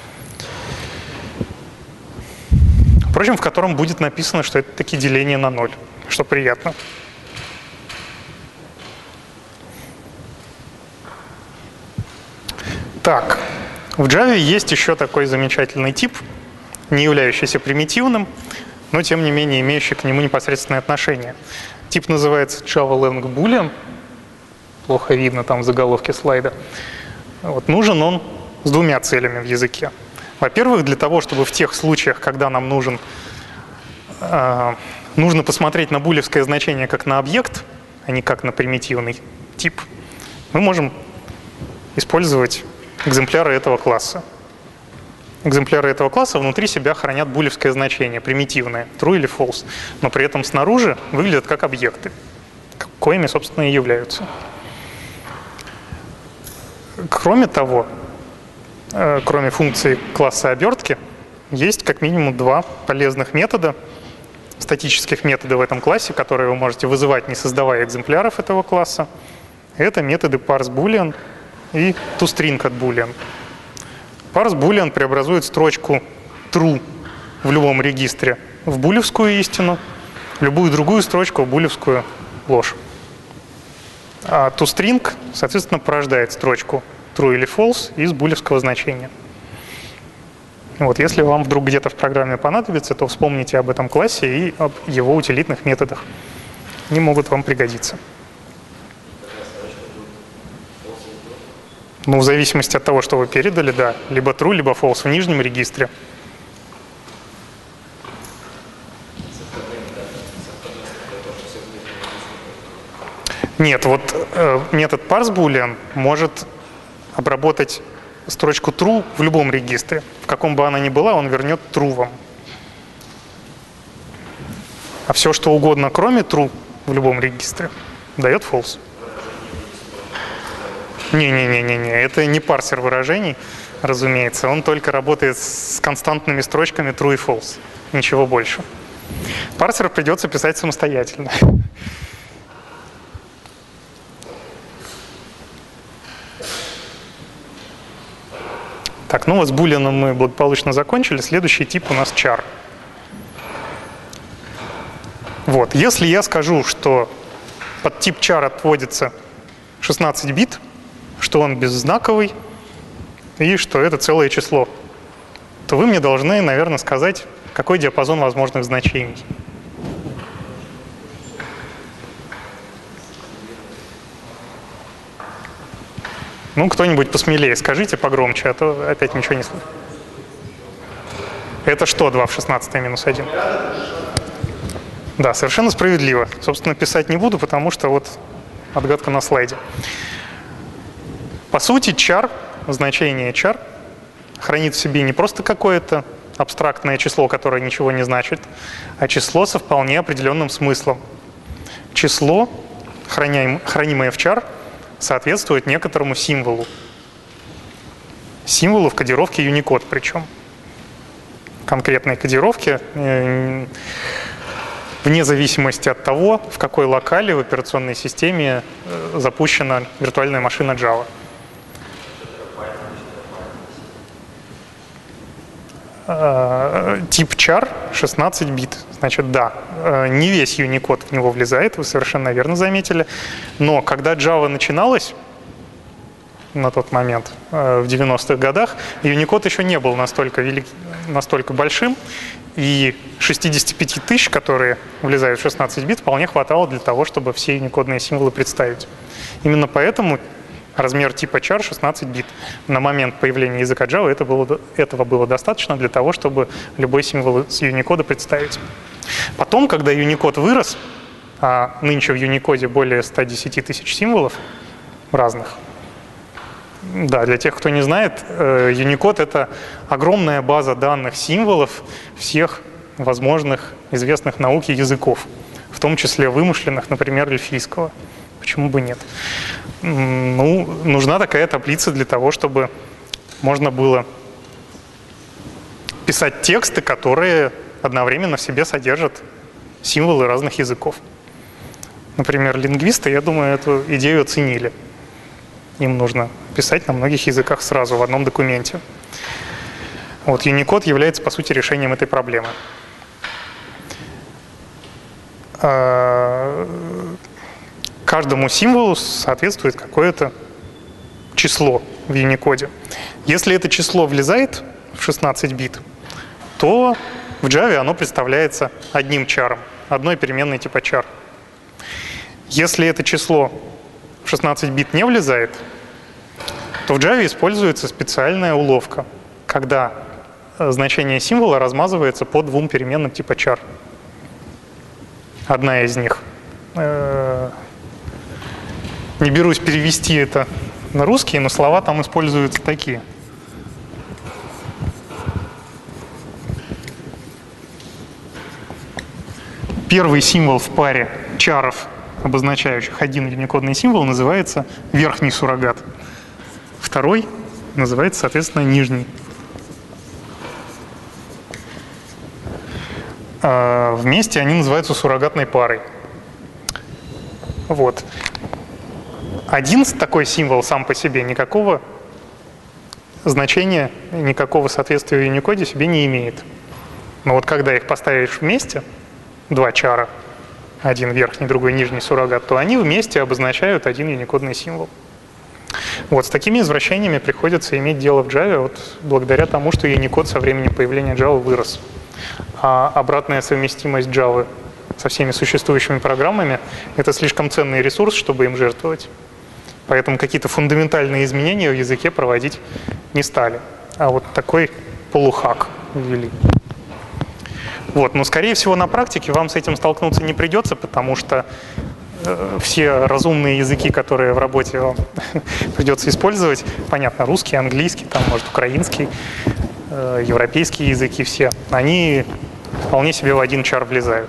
Впрочем, в котором будет написано, что это таки деление на 0, что приятно. Так, в Java есть еще такой замечательный тип, не являющийся примитивным, но тем не менее имеющий к нему непосредственное отношение. Тип называется JavaLang Boolean. Плохо видно там в заголовке слайда. Вот, нужен он с двумя целями в языке. Во-первых, для того, чтобы в тех случаях, когда нам нужно посмотреть на булевское значение как на объект, а не как на примитивный тип, мы можем использовать экземпляры этого класса. Экземпляры этого класса внутри себя хранят булевское значение, примитивное, true или false, но при этом снаружи выглядят как объекты, коими, собственно, и являются. Кроме того, кроме функции класса обертки, есть как минимум два полезных метода, статических метода в этом классе, которые вы можете вызывать, не создавая экземпляров этого класса. Это методы parseBoolean и toString от Boolean. ParseBoolean преобразует строчку true в любом регистре в булевскую истину, любую другую строчку в булевскую ложь. А toString, соответственно, порождает строчку true или false из булевского значения. Вот, если вам вдруг где-то в программе понадобится, то вспомните об этом классе и об его утилитных методах. Они могут вам пригодиться. Ну, в зависимости от того, что вы передали, да. Либо true, либо false в нижнем регистре. Нет, вот метод parseBoolean может обработать строчку true в любом регистре. В каком бы она ни была, он вернет true вам. А все, что угодно, кроме true в любом регистре, дает false. Не-не-не-не, это не парсер выражений, разумеется. Он только работает с константными строчками true и false. Ничего больше. Парсер придется писать самостоятельно. Так, ну вот с булианом мы благополучно закончили. Следующий тип у нас char. Вот, если я скажу, что под тип char отводится 16 бит, что он беззнаковый и что это целое число, то вы мне должны, наверное, сказать, какой диапазон возможных значений. Ну, кто-нибудь посмелее скажите погромче, а то опять ничего не слышу. Это что 2 в 16 минус 1? Да, совершенно справедливо. Собственно, писать не буду, потому что вот отгадка на слайде. По сути, char, значение char, хранит в себе не просто какое-то абстрактное число, которое ничего не значит, а число со вполне определенным смыслом. Число, хранимое в char, соответствует некоторому символу. Символу в кодировке Unicode причем. Конкретной кодировке, вне зависимости от того, в какой локале в операционной системе запущена виртуальная машина Java. Тип char 16 бит. Значит, да, не весь Unicode в него влезает, вы совершенно верно заметили. Но когда Java начиналась на тот момент, в 90-х годах, Unicode еще не был настолько большим, и 65 тысяч, которые влезают в 16 бит, вполне хватало для того, чтобы все юникодные символы представить. Именно поэтому размер типа char 16 бит. На момент появления языка Java этого было достаточно для того, чтобы любой символ с Unicode представить. Потом, когда Unicode вырос, а нынче в Unicode более 110 тысяч символов разных, да, для тех, кто не знает, Unicode — это огромная база данных символов всех возможных известных науке языков, в том числе вымышленных, например, эльфийского. Почему бы нет? Ну, нужна такая таблица для того, чтобы можно было писать тексты, которые одновременно в себе содержат символы разных языков. Например, лингвисты, я думаю, эту идею оценили. Им нужно писать на многих языках сразу в одном документе. Вот Unicode является, по сути, решением этой проблемы. Каждому символу соответствует какое-то число. в Unicode. Если это число влезает в 16 бит, то в Java оно представляется одним чаром, одной переменной типа char. Если это число в 16 бит не влезает, то в Java используется специальная уловка, когда значение символа размазывается по двум переменным типа char. Одна из них. Не берусь перевести это на русский, но слова там используются такие. Первый символ в паре чаров, обозначающих один юникодный символ, называется верхний суррогат. Второй называется, соответственно, нижний. Вместе они называются суррогатной парой. Вот. Один такой символ сам по себе никакого значения, никакого соответствия в Unicode себе не имеет. Но вот когда их поставишь вместе, два чара, один верхний, другой нижний суррогат, то они вместе обозначают один юникодный символ. Вот с такими извращениями приходится иметь дело в Java, вот благодаря тому, что Unicode со времени появления Java вырос. А обратная совместимость Java со всеми существующими программами — это слишком ценный ресурс, чтобы им жертвовать. Поэтому какие-то фундаментальные изменения в языке проводить не стали. А вот такой полухак ввели. Вот. Но, скорее всего, на практике вам с этим столкнуться не придется, потому что все разумные языки, которые в работе вам придется использовать, понятно, русский, английский, там, может, украинский, европейские языки все, они вполне себе в один чар влезают.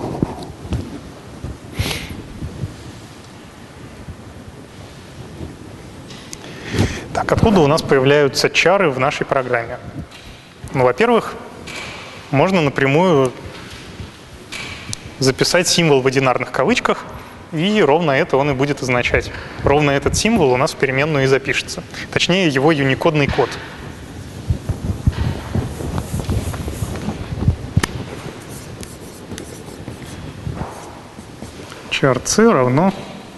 Так, откуда у нас появляются чары в нашей программе? Ну, во-первых, можно напрямую записать символ в одинарных кавычках, и ровно это он и будет означать. Ровно этот символ у нас в переменную и запишется. Точнее, его юникодный код. Char C равно,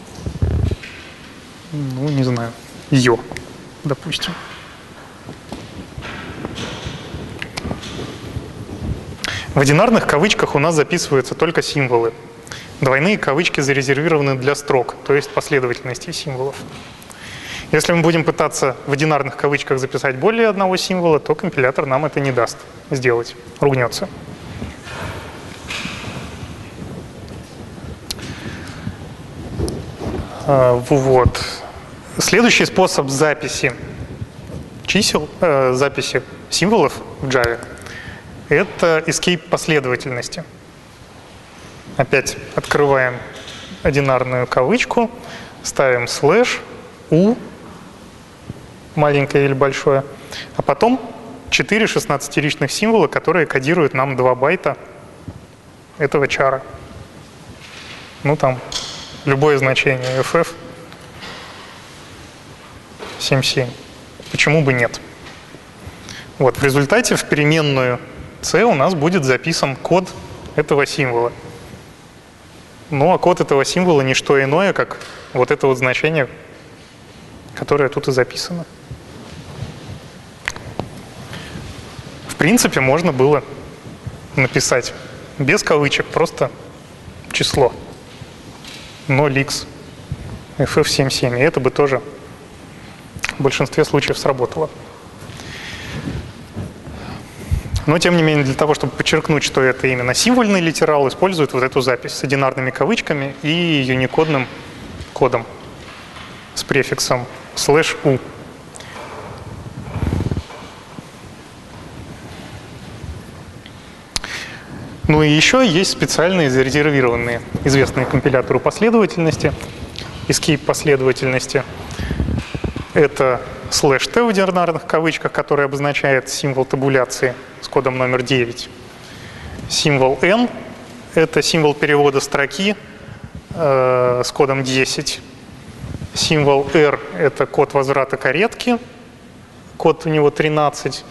ну, не знаю, Ё, допустим. В одинарных кавычках у нас записываются только символы. Двойные кавычки зарезервированы для строк, то есть последовательности символов. Если мы будем пытаться в одинарных кавычках записать более одного символа, то компилятор нам это не даст сделать, ругнется. Вот. Следующий способ записи чисел, записи символов в Java — это escape последовательности. Опять открываем одинарную кавычку, ставим слэш, u, маленькое или большое, а потом 4 16-ричных символа, которые кодируют нам 2 байта этого чара. Ну там любое значение FF 77. Почему бы нет? Вот, в результате в переменную C у нас будет записан код этого символа. Ну, а код этого символа не что иное, как вот это вот значение, которое тут и записано. В принципе, можно было написать без кавычек просто число 0x FF77, и это бы тоже в большинстве случаев сработало. Но, тем не менее, для того, чтобы подчеркнуть, что это именно символьный литерал, используют вот эту запись с одинарными кавычками и юникодным кодом с префиксом /u. Ну и еще есть специальные зарезервированные, известные компилятору последовательности, escape последовательности. Это /t в одинарных кавычках, который обозначает символ табуляции с кодом номер 9. Символ n — это символ перевода строки с кодом 10. Символ r — это код возврата каретки, код у него 13.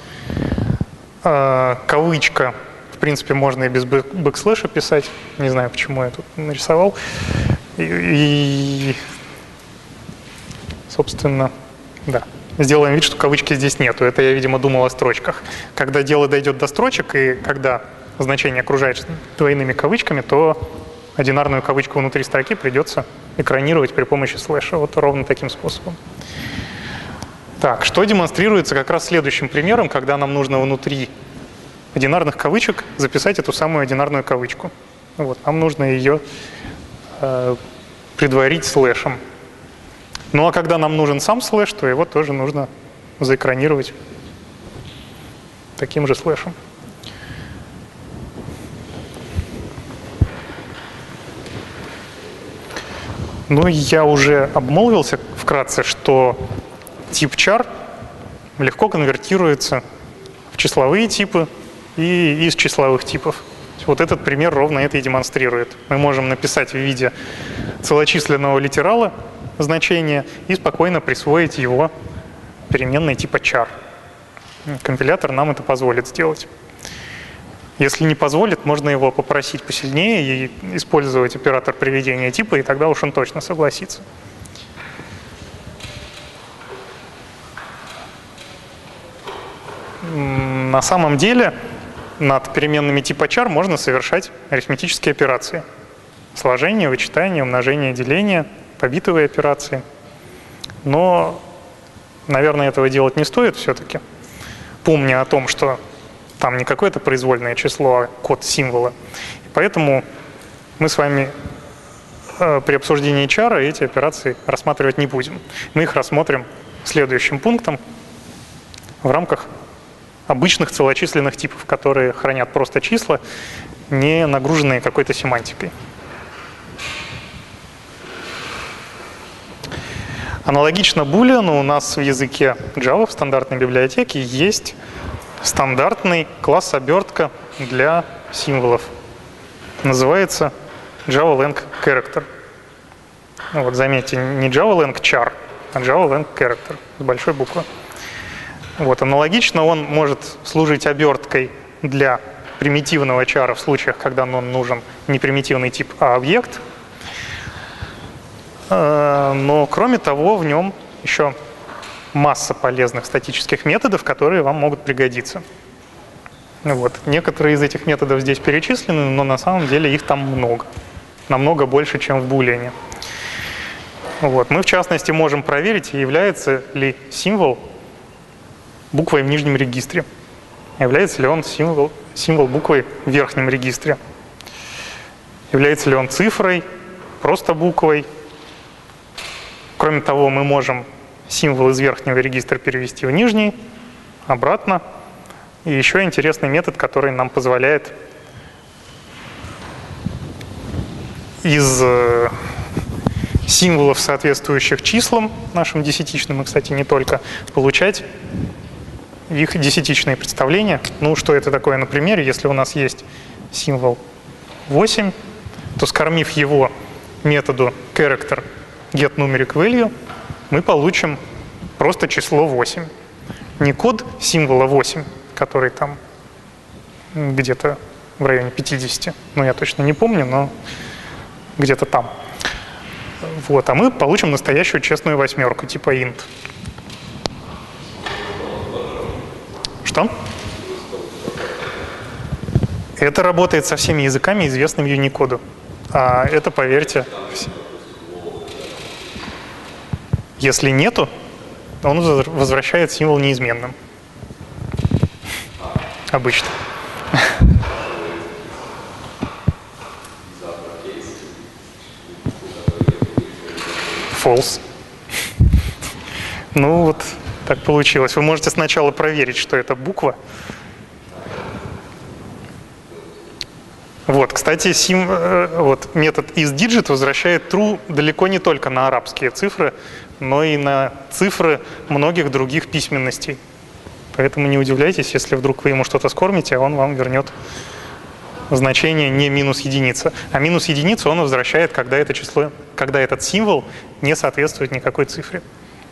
Кавычка, в принципе, можно и без бэкслэша писать. Не знаю, почему я тут нарисовал. И собственно, да. сделаем вид, что кавычки здесь нету. Это я, видимо, думал о строчках. Когда дело дойдет до строчек, и когда значение окружает двойными кавычками, то одинарную кавычку внутри строки придется экранировать при помощи слэша. Вот ровно таким способом. Так, что демонстрируется как раз следующим примером, когда нам нужно внутри одинарных кавычек записать эту самую одинарную кавычку. Вот, нам нужно ее предварить слэшем. Ну а когда нам нужен сам слэш, то его тоже нужно заэкранировать таким же слэшем. Ну, я уже обмолвился вкратце, что тип char легко конвертируется в числовые типы и из числовых типов. Вот этот пример ровно это и демонстрирует. Мы можем написать в виде целочисленного литерала значение и спокойно присвоить его переменной типа char. Компилятор нам это позволит сделать. Если не позволит, можно его попросить посильнее и использовать оператор приведения типа, и тогда уж он точно согласится. На самом деле над переменными типа char можно совершать арифметические операции. Сложение, вычитание, умножение, деление, побитовые операции. Но, наверное, этого делать не стоит все-таки, помня о том, что там не какое-то произвольное число, а код символа. И поэтому мы с вами при обсуждении char эти операции рассматривать не будем. Мы их рассмотрим следующим пунктом в рамках обычных целочисленных типов, которые хранят просто числа, не нагруженные какой-то семантикой. Аналогично булеану у нас в языке Java в стандартной библиотеке есть стандартный класс обертка для символов. Называется JavaLang Character. Ну вот заметьте, не JavaLang Char, а JavaLang Character с большой буквы. Вот, аналогично он может служить оберткой для примитивного чара в случаях, когда нам нужен не примитивный тип, а объект. Но кроме того, в нем еще масса полезных статических методов, которые вам могут пригодиться. Вот. Некоторые из этих методов здесь перечислены, но на самом деле их там много. Намного больше, чем в булеане. Вот. Мы, в частности, можем проверить, является ли символ буквой в нижнем регистре. Является ли он символ буквой в верхнем регистре. Является ли он цифрой, просто буквой. Кроме того, мы можем символ из верхнего регистра перевести в нижний, обратно. И еще интересный метод, который нам позволяет из символов, соответствующих числам, нашим десятичным, и, кстати, не только, получать их десятичные представления. Ну, что это такое на примере? Если у нас есть символ 8, то, скормив его методу character getNumericValue, мы получим просто число 8. Не код символа 8, который там где-то в районе 50, ну я точно не помню, но где-то там. Вот, а мы получим настоящую честную восьмерку типа int. Что? Это работает со всеми языками, известными Unicode. А это, поверьте, если нету, он возвращает символ неизменным. Обычно. False. Ну вот, так получилось. Вы можете сначала проверить, что это буква. Вот, кстати, вот, метод isDigit возвращает true далеко не только на арабские цифры, но и на цифры многих других письменностей. Поэтому не удивляйтесь, если вдруг вы ему что-то скормите, а он вам вернет значение не минус единица. А минус единицу он возвращает, когда это число, когда этот символ не соответствует никакой цифре.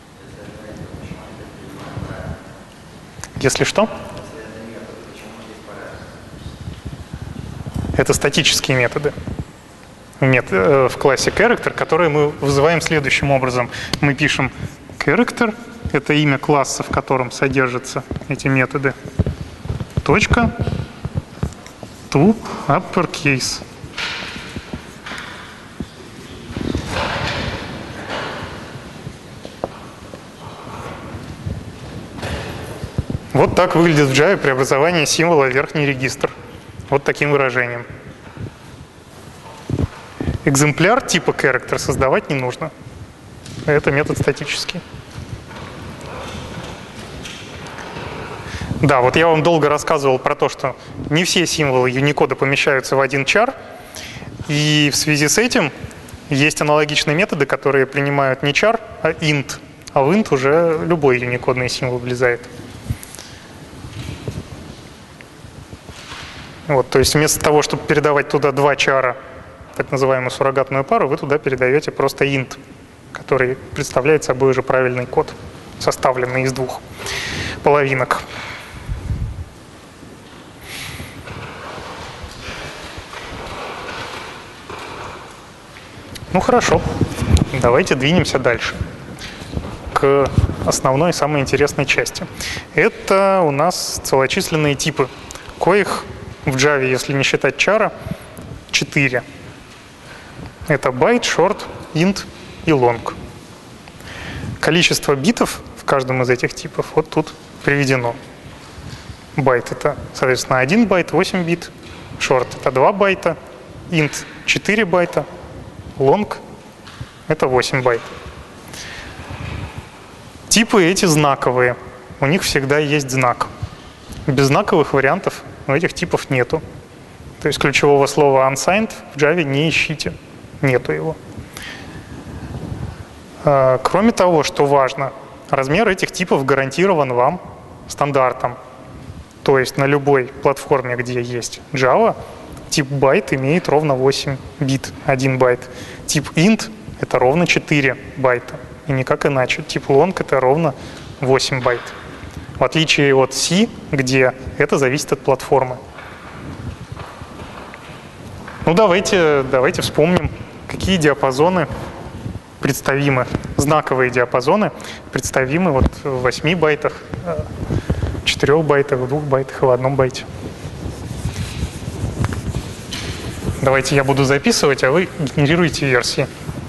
Если что? Это статические методы в классе character, которые мы вызываем следующим образом. Мы пишем character — это имя класса, в котором содержатся эти методы. Точка to uppercase. Вот так выглядит в Java преобразование символа в верхний регистр. Вот таким выражением. Экземпляр типа character создавать не нужно. Это метод статический. Да, вот я вам долго рассказывал про то, что не все символы Unicode помещаются в один char. И в связи с этим есть аналогичные методы, которые принимают не char, а int. А в int уже любой юникодный символ влезает. Вот, то есть вместо того, чтобы передавать туда два чара, так называемую суррогатную пару, вы туда передаете просто int, который представляет собой уже правильный код, составленный из двух половинок. Ну хорошо, давайте двинемся дальше к основной, самой интересной части. Это у нас целочисленные типы, коих в Java, если не считать чара, 4. Это byte, short, int и long. Количество битов в каждом из этих типов вот тут приведено. Байт — это, соответственно, 1 байт, 8 бит. Short — это 2 байта. Int — 4 байта. Long — это 8 байт. Типы эти знаковые. У них всегда есть знак. Беззнаковых вариантов у этих типов нету. То есть ключевого слова unsigned в Java не ищите. Нету его. Кроме того, что важно, размер этих типов гарантирован вам стандартом. То есть на любой платформе, где есть Java, тип байт имеет ровно 8 бит, 1 байт. Тип int — это ровно 4 байта. И никак иначе. Тип long — это ровно 8 байт. В отличие от C, где это зависит от платформы. Ну давайте вспомним, какие диапазоны представимы. Знаковые диапазоны представимы вот в 8 байтах, 4 байтах, в 2 байтах и в 1 байте. Давайте я буду записывать, а вы генерируете версии.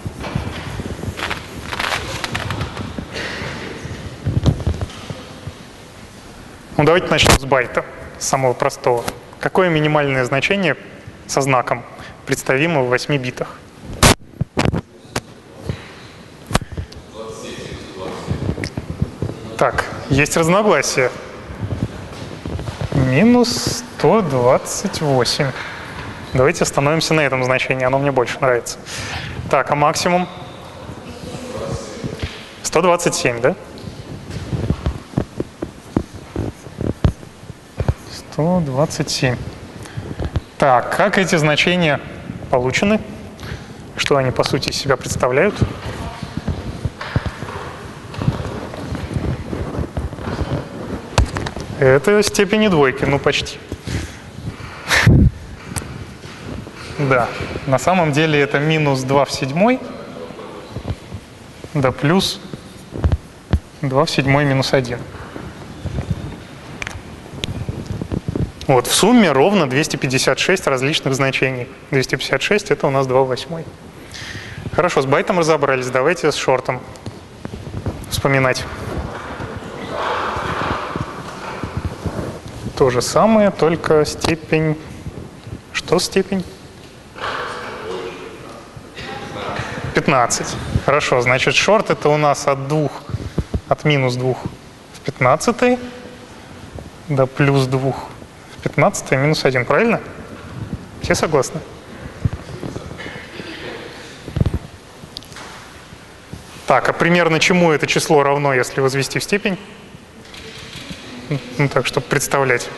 Ну, давайте начнем с байта, самого простого. Какое минимальное значение со знаком представимо в 8 битах? Так, есть разногласия. Минус 128. Давайте остановимся на этом значении, оно мне больше нравится. Так, а максимум? 127, да? 127. Так, как эти значения получены? Что они, по сути, из себя представляют? Это степени двойки, ну почти. Да, на самом деле это минус 2 в 7, да плюс 2 в 7 минус 1. Вот, в сумме ровно 256 различных значений. 256 — это у нас 2 в 8. Хорошо, с байтом разобрались, давайте с шортом вспоминать. То же самое, только степень... Что степень? 15. Хорошо, значит, шорт — это у нас от минус 2 в 15 до плюс 2 в 15 минус 1, правильно? Все согласны? Так, а примерно чему это число равно, если возвести в степень? Ну так, чтобы представлять.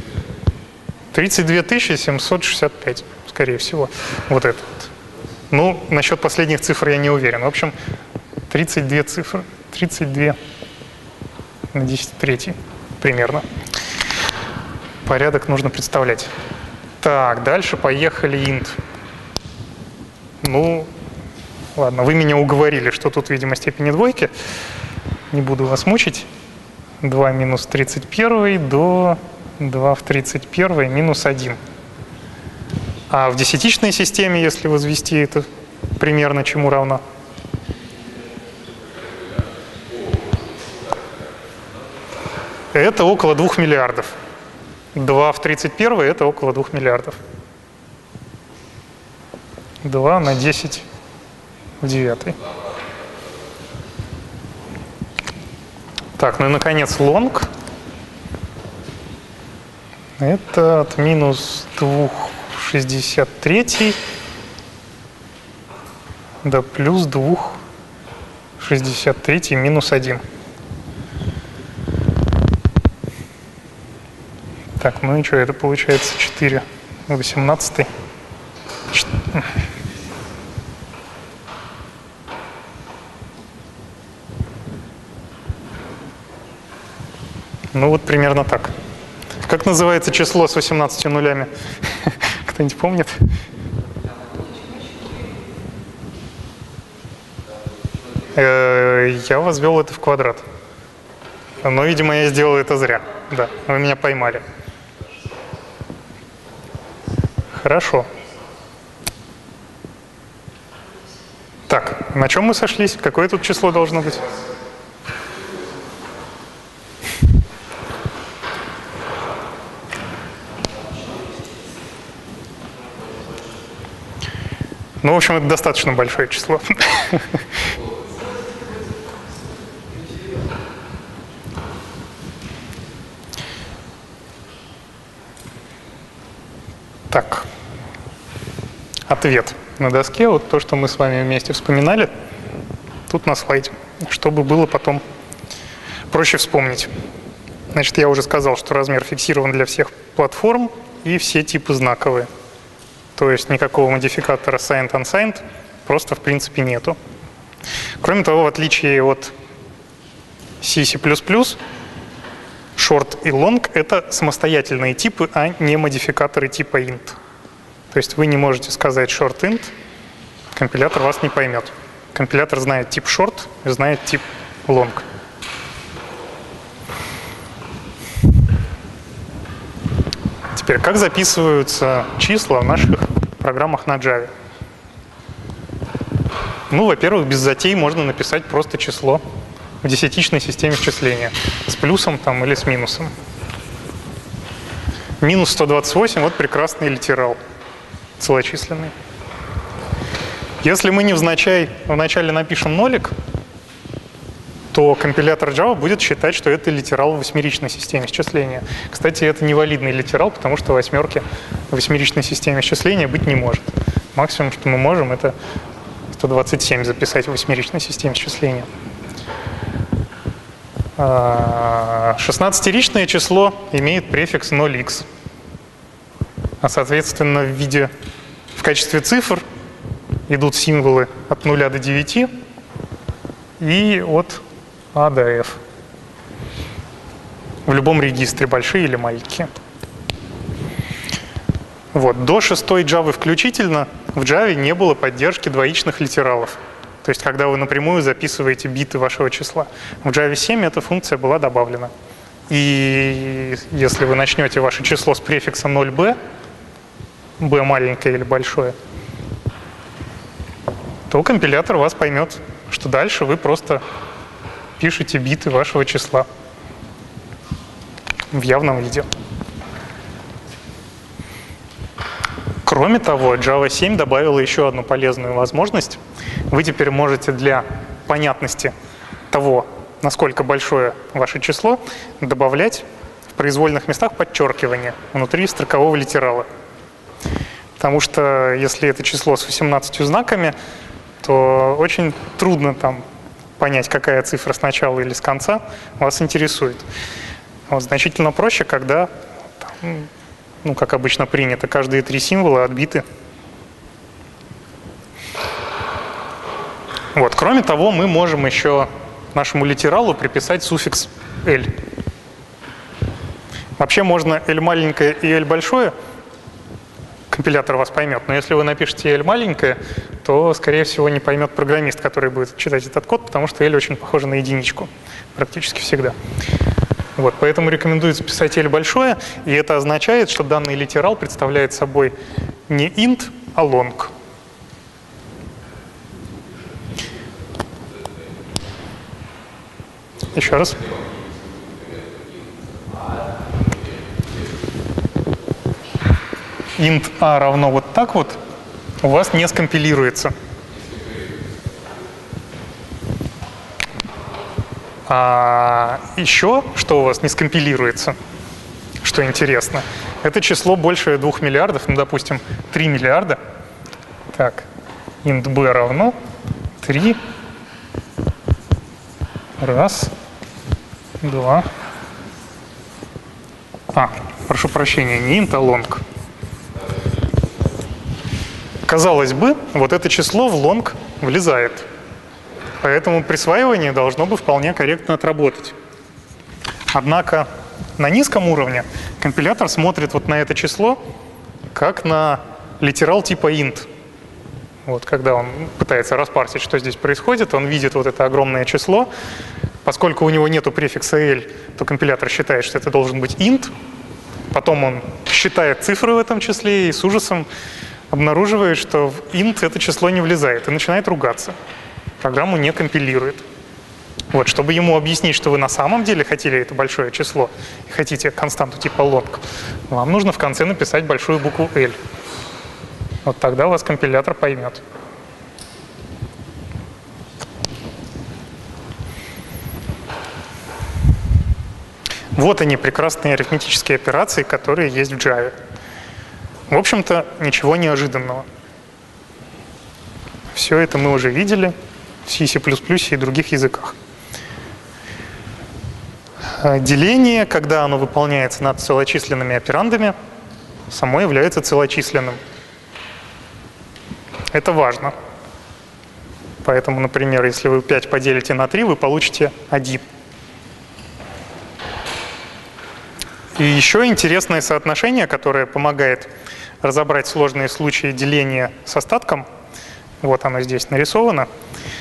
32 765, скорее всего. Вот это вот. Ну, насчет последних цифр я не уверен. В общем, 32 цифры. 32 на 10 третий примерно. Порядок нужно представлять. Так, дальше поехали int. Ну, Ладно, вы меня уговорили, что тут, видимо, степени двойки. Не буду вас мучить. 2 минус 31 до 2 в 31 минус 1. А в десятичной системе, если возвести это, примерно чему равно? Это около 2 миллиардов. 2 в 31 это около 2 миллиардов. 2 на 10 в 9. Так, ну и наконец лонг. Это от минус 2,63 до плюс 2,63 минус 1. Так, ну и что, это получается 4/18. Ну вот примерно так. Как называется число с 18 нулями? Кто-нибудь помнит? Я возвел это в квадрат. Но, видимо, я сделал это зря. Да, вы меня поймали. Хорошо. Так, на чем мы сошлись? Какое тут число должно быть? Ну, в общем, это достаточно большое число. Так, ответ на доске, вот то, что мы с вами вместе вспоминали, тут на слайде, чтобы было потом проще вспомнить. Значит, я уже сказал, что размер фиксирован для всех платформ и все типы знаковые. То есть никакого модификатора signed unsigned просто в принципе нету. Кроме того, в отличие от C++, short и long — это самостоятельные типы, а не модификаторы типа int. То есть вы не можете сказать short int, компилятор вас не поймет. Компилятор знает тип short и знает тип long. Теперь, как записываются числа в наших программах на Java? Ну, во-первых, без затей можно написать просто число в десятичной системе счисления с плюсом там, или с минусом. Минус 128 — вот прекрасный литерал целочисленный. Если мы невзначай вначале напишем нолик, то компилятор Java будет считать, что это литерал в восьмеричной системе счисления. Кстати, это невалидный литерал, потому что восьмерки в восьмеричной системе счисления быть не может. Максимум, что мы можем, это 127 записать в восьмеричной системе счисления. 16-ричное число имеет префикс 0x. А соответственно, в качестве цифр идут символы от 0 до 9 и от А до F. В любом регистре, большие или маленькие. Вот. До 6-й Java включительно в Java не было поддержки двоичных литералов. То есть, когда вы напрямую записываете биты вашего числа. В Java 7 эта функция была добавлена. И если вы начнете ваше число с префикса 0b, b маленькое или большое, то компилятор вас поймет, что дальше вы просто пишете биты вашего числа в явном виде. Кроме того, Java 7 добавила еще одну полезную возможность. Вы теперь можете для понятности того, насколько большое ваше число, добавлять в произвольных местах подчеркивание внутри строкового литерала. Потому что если это число с 18 знаками, то очень трудно там понять, какая цифра с начала или с конца вас интересует. Вот, значительно проще, когда, ну, как обычно принято, каждые 3 символа отбиты. Вот. Кроме того, мы можем еще нашему литералу приписать суффикс L. Вообще можно L маленькое и L большое, компилятор вас поймет, но если вы напишете L маленькое, то, скорее всего, не поймет программист, который будет читать этот код, потому что L очень похожа на единичку практически всегда. Вот, поэтому рекомендуется писать L большое, и это означает, что данный литерал представляет собой не int, а long. Еще раз. Int a равно вот так вот у вас не скомпилируется. А еще, что у вас не скомпилируется, что интересно, это число больше 2 миллиардов, ну, допустим, 3 миллиарда. Так, int b равно 3. Раз, два. Прошу прощения, не int, а long. Казалось бы, вот это число в long влезает. Поэтому присваивание должно бы вполне корректно отработать. Однако на низком уровне компилятор смотрит вот на это число как на литерал типа int. Вот, когда он пытается распарсить, что здесь происходит, он видит вот это огромное число. Поскольку у него нету префикса L, то компилятор считает, что это должен быть int. Потом он считает цифры в этом числе и с ужасом обнаруживает, что в int это число не влезает, и начинает ругаться. Программу не компилирует. Вот, чтобы ему объяснить, что вы на самом деле хотели это большое число и хотите константу типа long, вам нужно в конце написать большую букву L. Вот тогда вас компилятор поймет. Вот они, прекрасные арифметические операции, которые есть в Java. В общем-то, ничего неожиданного. Все это мы уже видели в C++ и других языках. Деление, когда оно выполняется над целочисленными операндами, само является целочисленным. Это важно. Поэтому, например, если вы 5 поделите на 3, вы получите 1. И еще интересное соотношение, которое помогает разобрать сложные случаи деления с остатком. Вот оно здесь нарисовано.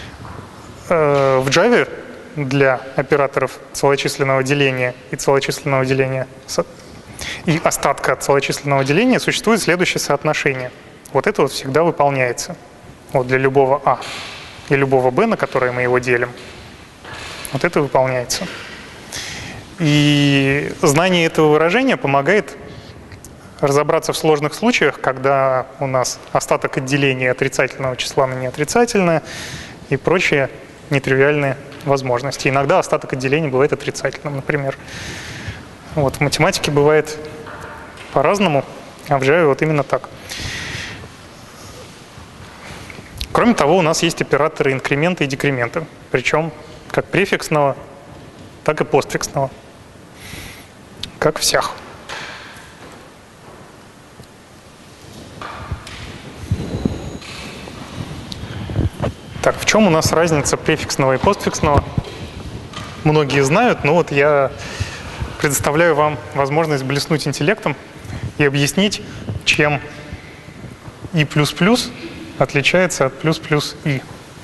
В Java для операторов целочисленного деления и целочисленного деления и остатка от целочисленного деления существует следующее соотношение. Вот это вот всегда выполняется. Вот для любого А и любого Б, на которое мы его делим. Вот это выполняется. И знание этого выражения помогает разобраться в сложных случаях, когда у нас остаток от деления отрицательного числа на неотрицательное и прочие нетривиальные возможности. Иногда остаток от деления бывает отрицательным, например. Вот в математике бывает по-разному, а в Java вот именно так. Кроме того, у нас есть операторы инкремента и декремента, причем как префиксного, так и постфиксного, как всех. Так, в чем у нас разница префиксного и постфиксного? Многие знают, но вот я предоставляю вам возможность блеснуть интеллектом и объяснить, чем и++ отличается от ++и.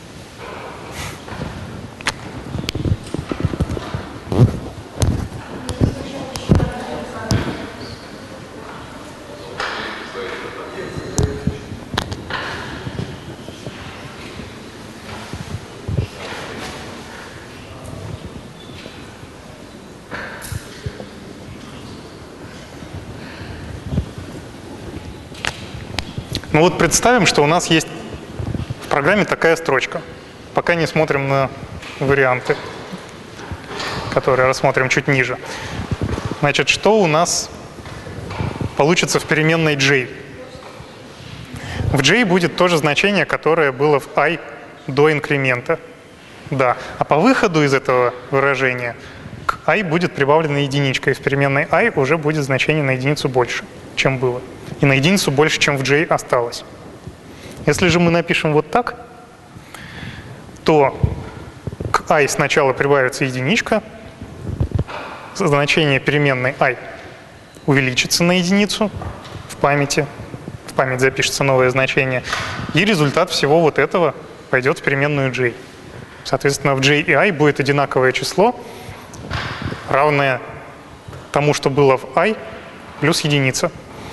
Ну вот представим, что у нас есть в программе такая строчка. Пока не смотрим на варианты, которые рассмотрим чуть ниже. Значит, что у нас получится в переменной j? В j будет то же значение, которое было в I до инкремента. Да. А по выходу из этого выражения к I будет прибавлена единичка, и в переменной I уже будет значение на единицу больше, чем было. И на единицу больше, чем в j осталось. Если же мы напишем вот так, то к I сначала прибавится единичка, значение переменной I увеличится на единицу в памяти, в память запишется новое значение, и результат всего вот этого пойдет в переменную j. Соответственно, в j и I будет одинаковое число, равное тому, что было в I, плюс единица.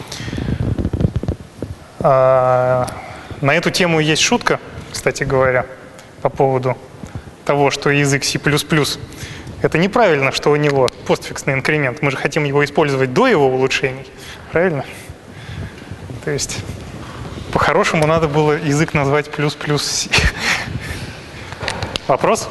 На эту тему есть шутка, кстати говоря, по поводу того, что язык C++ это неправильно, что у него постфиксный инкремент. Мы же хотим его использовать до его улучшений. Правильно? То есть, по-хорошему, надо было язык назвать плюс-плюс C. Вопрос?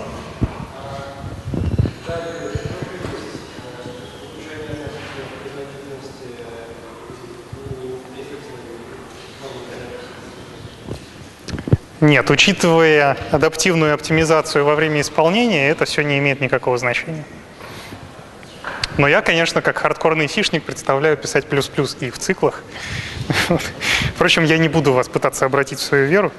Нет, учитывая адаптивную оптимизацию во время исполнения, это все не имеет никакого значения. Но я, конечно, как хардкорный сишник представляю писать плюс-плюс и в циклах. Впрочем, я не буду вас пытаться обратить в свою веру.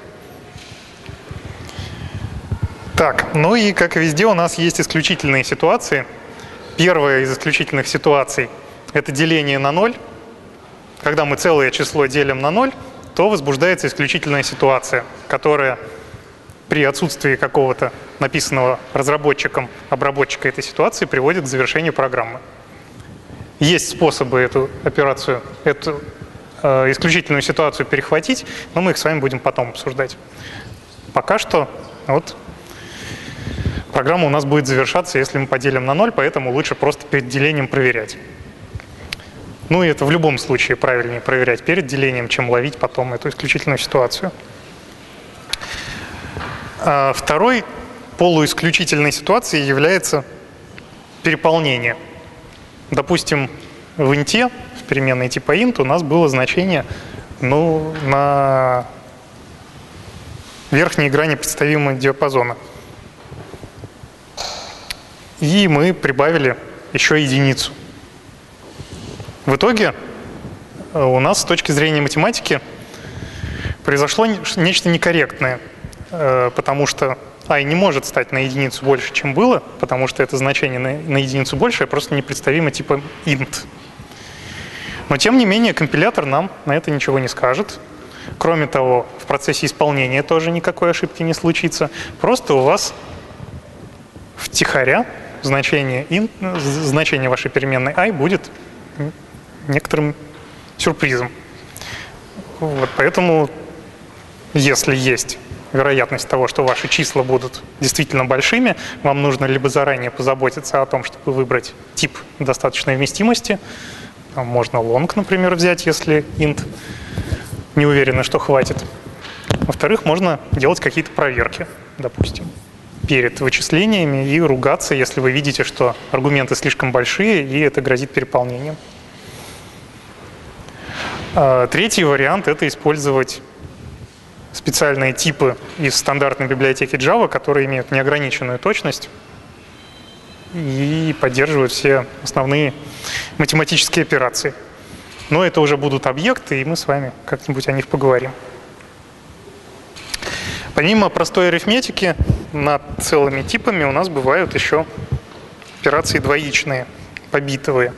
Так, ну и как везде у нас есть исключительные ситуации. Первая из исключительных ситуаций – это деление на 0. Когда мы целое число делим на 0, то возбуждается исключительная ситуация, которая при отсутствии какого-то написанного разработчиком обработчика этой ситуации приводит к завершению программы. Есть способы эту операцию, эту исключительную ситуацию перехватить, но мы их с вами будем потом обсуждать. Пока что вот программа у нас будет завершаться, если мы поделим на 0, поэтому лучше просто перед делением проверять. Ну и это в любом случае правильнее проверять перед делением, чем ловить потом эту исключительную ситуацию. Второй полуисключительной ситуацией является переполнение. Допустим, в инте, в переменной типа int, у нас было значение на верхней грани представимого диапазона. И мы прибавили еще единицу. В итоге у нас с точки зрения математики произошло нечто некорректное, потому что I не может стать на единицу больше, чем было, потому что это значение на единицу больше просто непредставимо типа int. Но тем не менее компилятор нам на это ничего не скажет. Кроме того, в процессе исполнения тоже никакой ошибки не случится. Просто у вас втихаря значение вашей переменной I будет некоторым сюрпризом. Вот, поэтому, если есть вероятность того, что ваши числа будут действительно большими, вам нужно либо заранее позаботиться о том, чтобы выбрать тип достаточной вместимости. Там можно long, например, взять, если int не уверены, что хватит. Во-вторых, можно делать какие-то проверки, допустим, перед вычислениями и ругаться, если вы видите, что аргументы слишком большие и это грозит переполнением. Третий вариант – это использовать специальные типы из стандартной библиотеки Java, которые имеют неограниченную точность и поддерживают все основные математические операции. Но это уже будут объекты, и мы с вами как-нибудь о них поговорим. Помимо простой арифметики, над целыми типами у нас бывают еще операции двоичные, побитовые.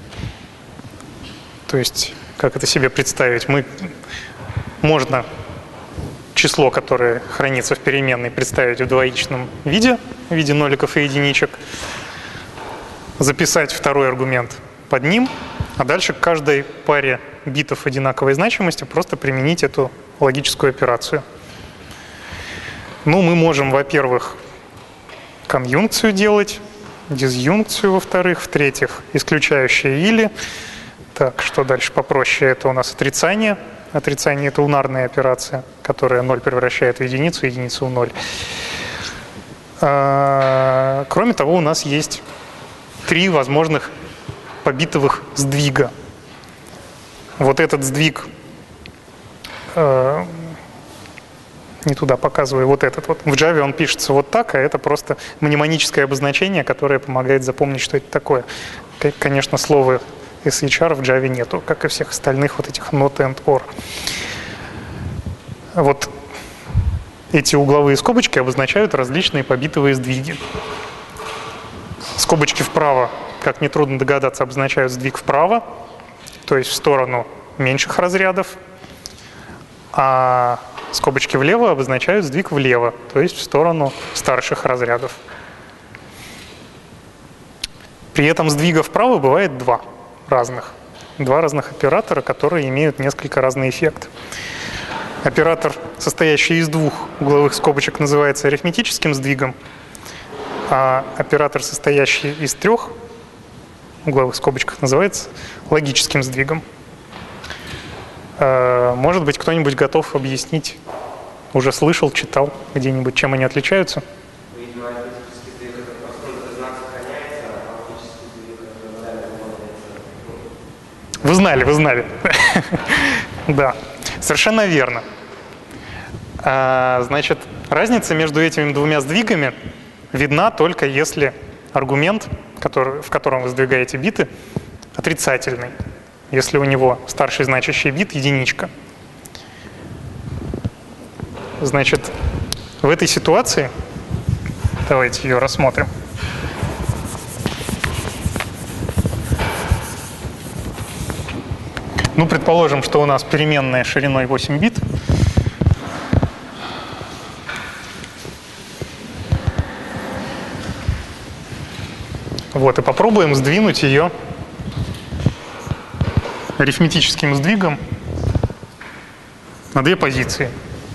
То есть, как это себе представить? Можно число, которое хранится в переменной, представить в двоичном виде, в виде ноликов и единичек, записать второй аргумент под ним, а дальше к каждой паре битов одинаковой значимости просто применить эту логическую операцию. Ну, мы можем, во-первых, конъюнкцию делать, дизъюнкцию, во-вторых, в-третьих, исключающее или. Так, что дальше попроще? Это у нас отрицание. Отрицание – это унарная операция, которая 0 превращает в единицу, единицу в 0. Кроме того, у нас есть 3 возможных побитовых сдвига. Вот этот сдвиг, не туда показываю, вот этот вот. В Java он пишется вот так, а это просто мнемоническое обозначение, которое помогает запомнить, что это такое. Конечно, слова SHR в Java нету, как и всех остальных вот этих not and or. Вот эти угловые скобочки обозначают различные побитовые сдвиги. Скобочки вправо, как нетрудно догадаться, обозначают сдвиг вправо, то есть в сторону меньших разрядов. а скобочки влево обозначают сдвиг влево, то есть в сторону старших разрядов. При этом сдвига вправо бывает два разных оператора, которые имеют несколько разный эффект. Оператор, состоящий из двух угловых скобочек, называется арифметическим сдвигом, а оператор, состоящий из трех угловых скобочек, называется логическим сдвигом. Может быть, кто-нибудь готов объяснить, уже слышал, читал где-нибудь, чем они отличаются? Видимо, арифметический сдвиг — это просто знак сохраняется, а логический сдвиг — это реально выполняется. Вы знали. Да, совершенно верно. Значит, разница между этими двумя сдвигами видна только если аргумент, в котором вы сдвигаете биты, отрицательный. Если у него старший значащий бит — единичка. Значит, в этой ситуации, давайте ее рассмотрим. Ну, предположим, что у нас переменная шириной 8 бит. Вот, и попробуем сдвинуть ее арифметическим сдвигом на две позиции.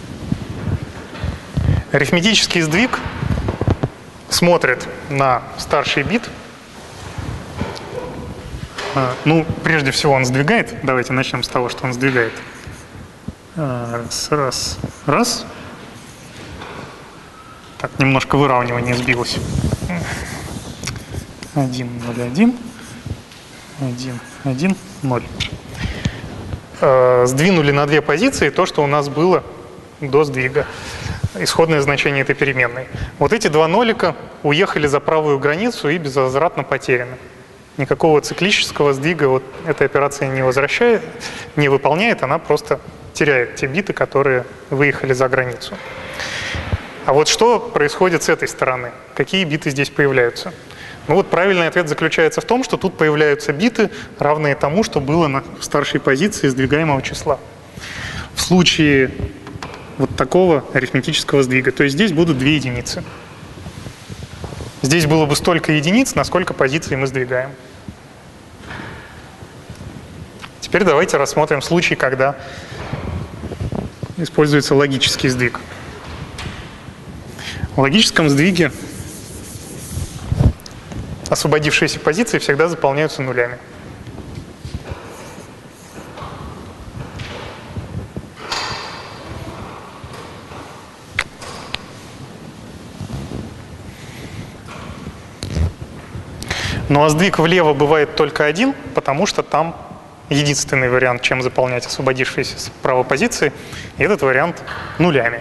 Арифметический сдвиг смотрит на старший бит. Ну, прежде всего он сдвигает. Давайте начнем с того, что он сдвигает. Раз. Так, немножко выравнивание сбилось. 1, 0, 1. 1, 1, 0. Сдвинули на две позиции то, что у нас было до сдвига. Исходное значение этой переменной. Вот эти два нолика уехали за правую границу и безвозвратно потеряны. Никакого циклического сдвига вот эта операция не выполняет, она просто теряет те биты, которые выехали за границу. А вот что происходит с этой стороны? Какие биты здесь появляются? Ну вот правильный ответ заключается в том, что тут появляются биты, равные тому, что было на старшей позиции сдвигаемого числа. В случае вот такого арифметического сдвига, то есть здесь будут две единицы. Здесь было бы столько единиц, насколько позиций мы сдвигаем. Теперь давайте рассмотрим случай, когда используется логический сдвиг. В логическом сдвиге освободившиеся позиции всегда заполняются нулями. Ну а сдвиг влево бывает только один, потому что там единственный вариант, чем заполнять освободившиеся справа позиции, и этот вариант нулями.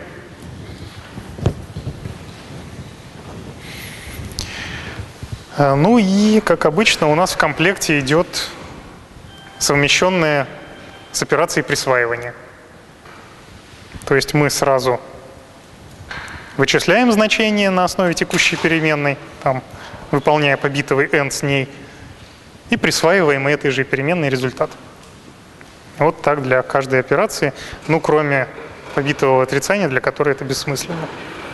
Ну и, как обычно, у нас в комплекте идет совмещенная с операцией присваивания. То есть мы сразу вычисляем значение на основе текущей переменной, там, выполняя побитовый n с ней, и присваиваем этой же переменной результат. Вот так для каждой операции, ну, кроме побитового отрицания, для которой это бессмысленно.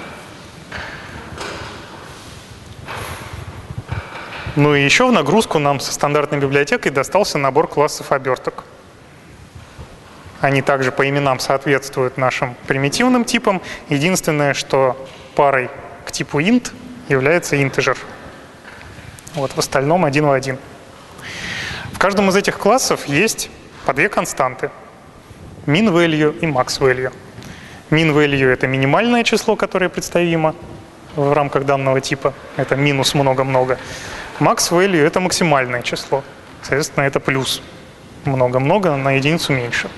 Ну и еще в нагрузку нам со стандартной библиотекой достался набор классов оберток. Они также по именам соответствуют нашим примитивным типам. Единственное, что парой к типу int является integer. Вот, в остальном один в один. В каждом из этих классов есть по две константы. Min value и max value. Min value — это минимальное число, которое представимо в рамках данного типа. Это минус много-много. Max value — это максимальное число. Соответственно, это плюс много-много на единицу меньше.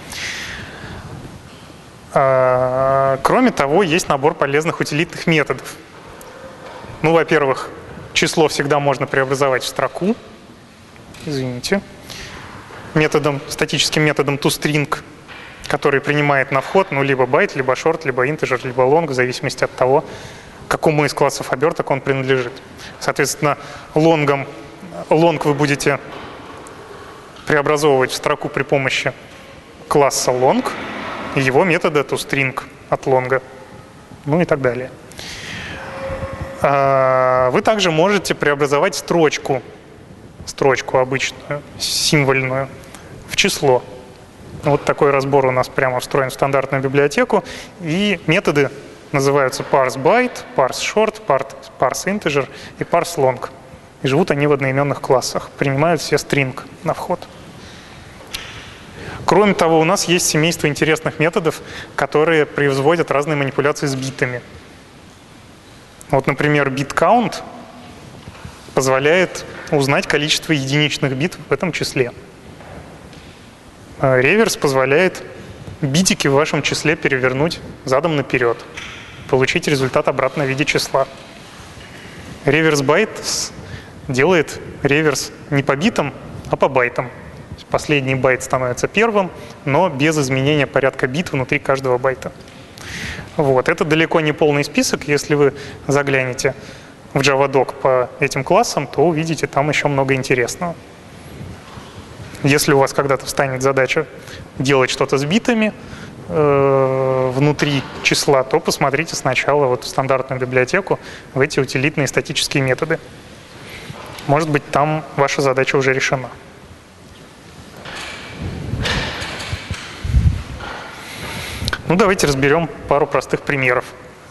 Кроме того, есть набор полезных утилитных методов. Ну, во-первых, число всегда можно преобразовать в строку. Извините. Статическим методом toString, который принимает на вход ну, либо байт, либо short, либо integer, либо long, в зависимости от того, к какому из классов оберток он принадлежит. Соответственно, long вы будете преобразовывать в строку при помощи класса long, и его метода toString от лонга, ну и так далее. Вы также можете преобразовать строчку обычную, символьную, в число. Вот такой разбор у нас прямо встроен в стандартную библиотеку, и методы называются parseByte, parseShort, parseInteger и parseLong. И живут они в одноименных классах, принимают все string на вход. Кроме того, у нас есть семейство интересных методов, которые производят разные манипуляции с битами. Вот, например, bitCount позволяет узнать количество единичных бит в этом числе. Реверс позволяет битики в вашем числе перевернуть задом наперед, получить результат обратно в виде числа. Реверс-байт делает реверс не по битам, а по байтам. Последний байт становится первым, но без изменения порядка бит внутри каждого байта. Вот. Это далеко не полный список. Если вы заглянете в JavaDoc по этим классам, то увидите там еще много интересного. Если у вас когда-то встанет задача делать что-то с битами внутри числа, то посмотрите сначала вот в стандартную библиотеку в эти утилитные статические методы. Может быть, там ваша задача уже решена. Ну, давайте разберем пару простых примеров.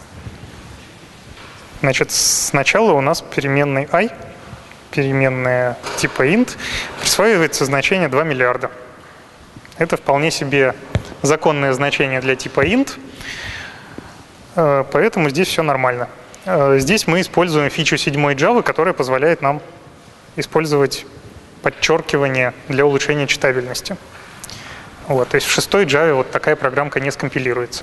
Значит, сначала у нас переменной i, переменная типа int, присваивается значение 2 миллиарда. Это вполне себе законное значение для типа int, поэтому здесь все нормально. Здесь мы используем фичу 7 Java, которая позволяет нам использовать подчеркивание для улучшения читабельности. Вот, то есть в 6 Java вот такая программка не скомпилируется.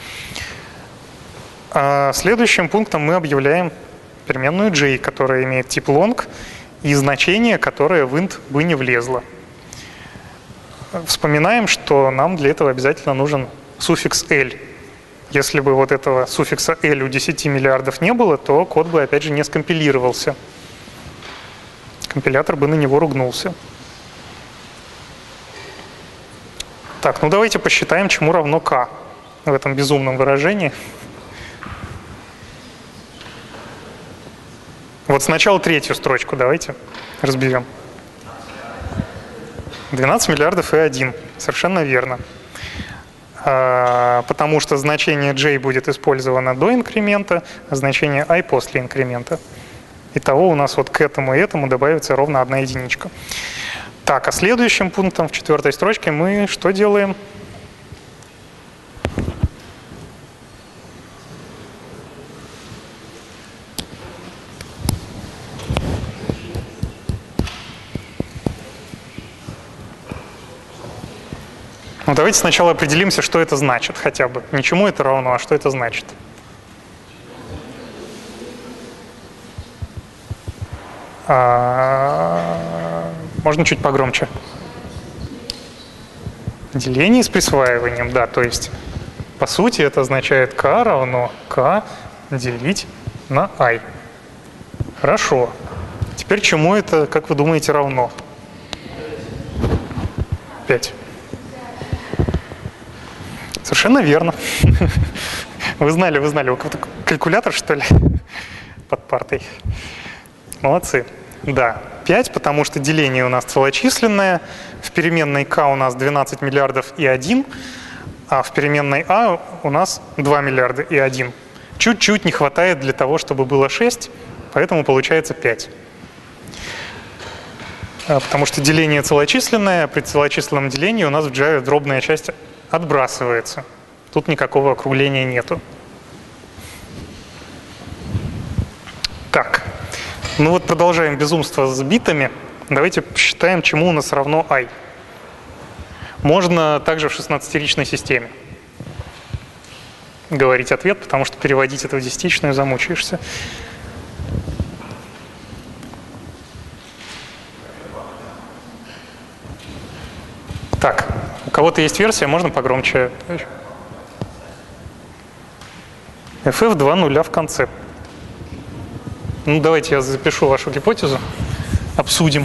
Следующим пунктом мы объявляем переменную j, которая имеет тип long и значение, которое в int бы не влезло. Вспоминаем, что нам для этого обязательно нужен суффикс l. Если бы вот этого суффикса l у 10 миллиардов не было, то код бы опять же не скомпилировался. Компилятор бы на него ругнулся. Так, ну давайте посчитаем, чему равно k в этом безумном выражении. Вот сначала третью строчку давайте разберем. 12 миллиардов и 1. Совершенно верно. Потому что значение j будет использовано до инкремента, а значение i после инкремента. Итого у нас вот к этому и этому добавится ровно 1 единичка. Так, а следующим пунктом в 4 строчке мы что делаем? Ну, давайте сначала определимся, что это значит хотя бы. Не чему это равно, а что это значит. Можно чуть погромче. Деление с присваиванием, да, то есть по сути это означает k равно k делить на i. Хорошо. Теперь чему это, как вы думаете, равно? 5. Совершенно верно. Вы знали, у какой-то калькулятор, что ли, под партой. Молодцы. Да, 5, потому что деление у нас целочисленное. В переменной k у нас 12 миллиардов и 1, а в переменной a у нас 2 миллиарда и 1. Чуть-чуть не хватает для того, чтобы было 6, поэтому получается 5. Потому что деление целочисленное, при целочисленном делении у нас в Java дробная часть отбрасывается. Тут никакого округления нету. Так, ну вот продолжаем безумство с битами. Давайте посчитаем, чему у нас равно i. Можно также в 16-ричной системе говорить ответ, потому что переводить это в десятичную замучаешься. Так, у кого-то есть версия, можно погромче. FF 2 нуля в конце. Ну, давайте я запишу вашу гипотезу, обсудим.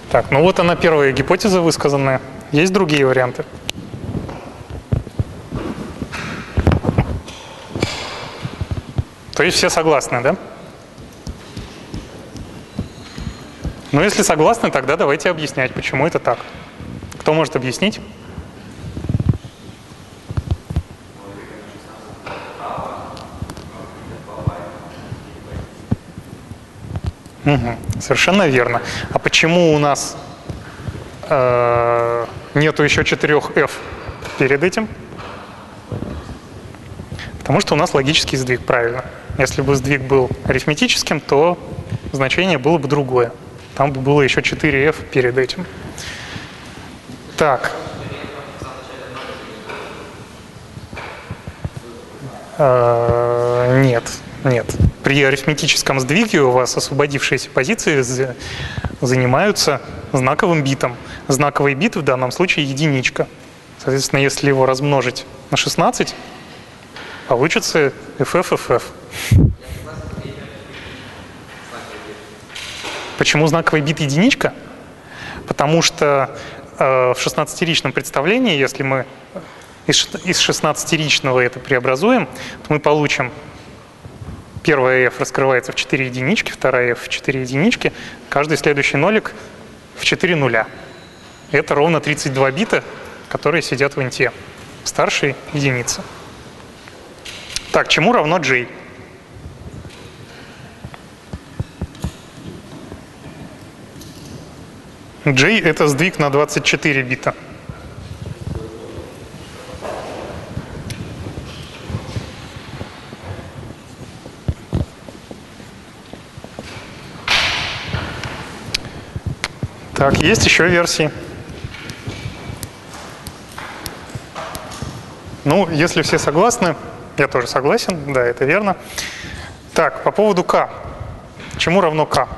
Так, ну вот она первая гипотеза высказанная. Есть другие варианты? То есть все согласны, да? Ну, если согласны, тогда давайте объяснять, почему это так. Кто может объяснить? Угу, совершенно верно. А почему у нас нету еще 4F перед этим? Потому что у нас логический сдвиг, правильно. Если бы сдвиг был арифметическим, то значение было бы другое. Там бы было еще 4F перед этим. Так. Нет, нет. При арифметическом сдвиге у вас освободившиеся позиции занимаются знаковым битом. Знаковый бит в данном случае единичка. Соответственно, если его размножить на 16, получится FFFF. Почему знаковый бит единичка? Потому что в 16-ричном представлении, если мы из 16-ричного это преобразуем, то мы получим первая f раскрывается в 4 единички, вторая f в 4 единички, каждый следующий нолик в 4 нуля. Это ровно 32 бита, которые сидят в инте, старшей единицы. Так, чему равно j? J — это сдвиг на 24 бита. Так, есть еще версии. Ну, если все согласны, я тоже согласен, да, это верно. Так, по поводу k. Чему равно k?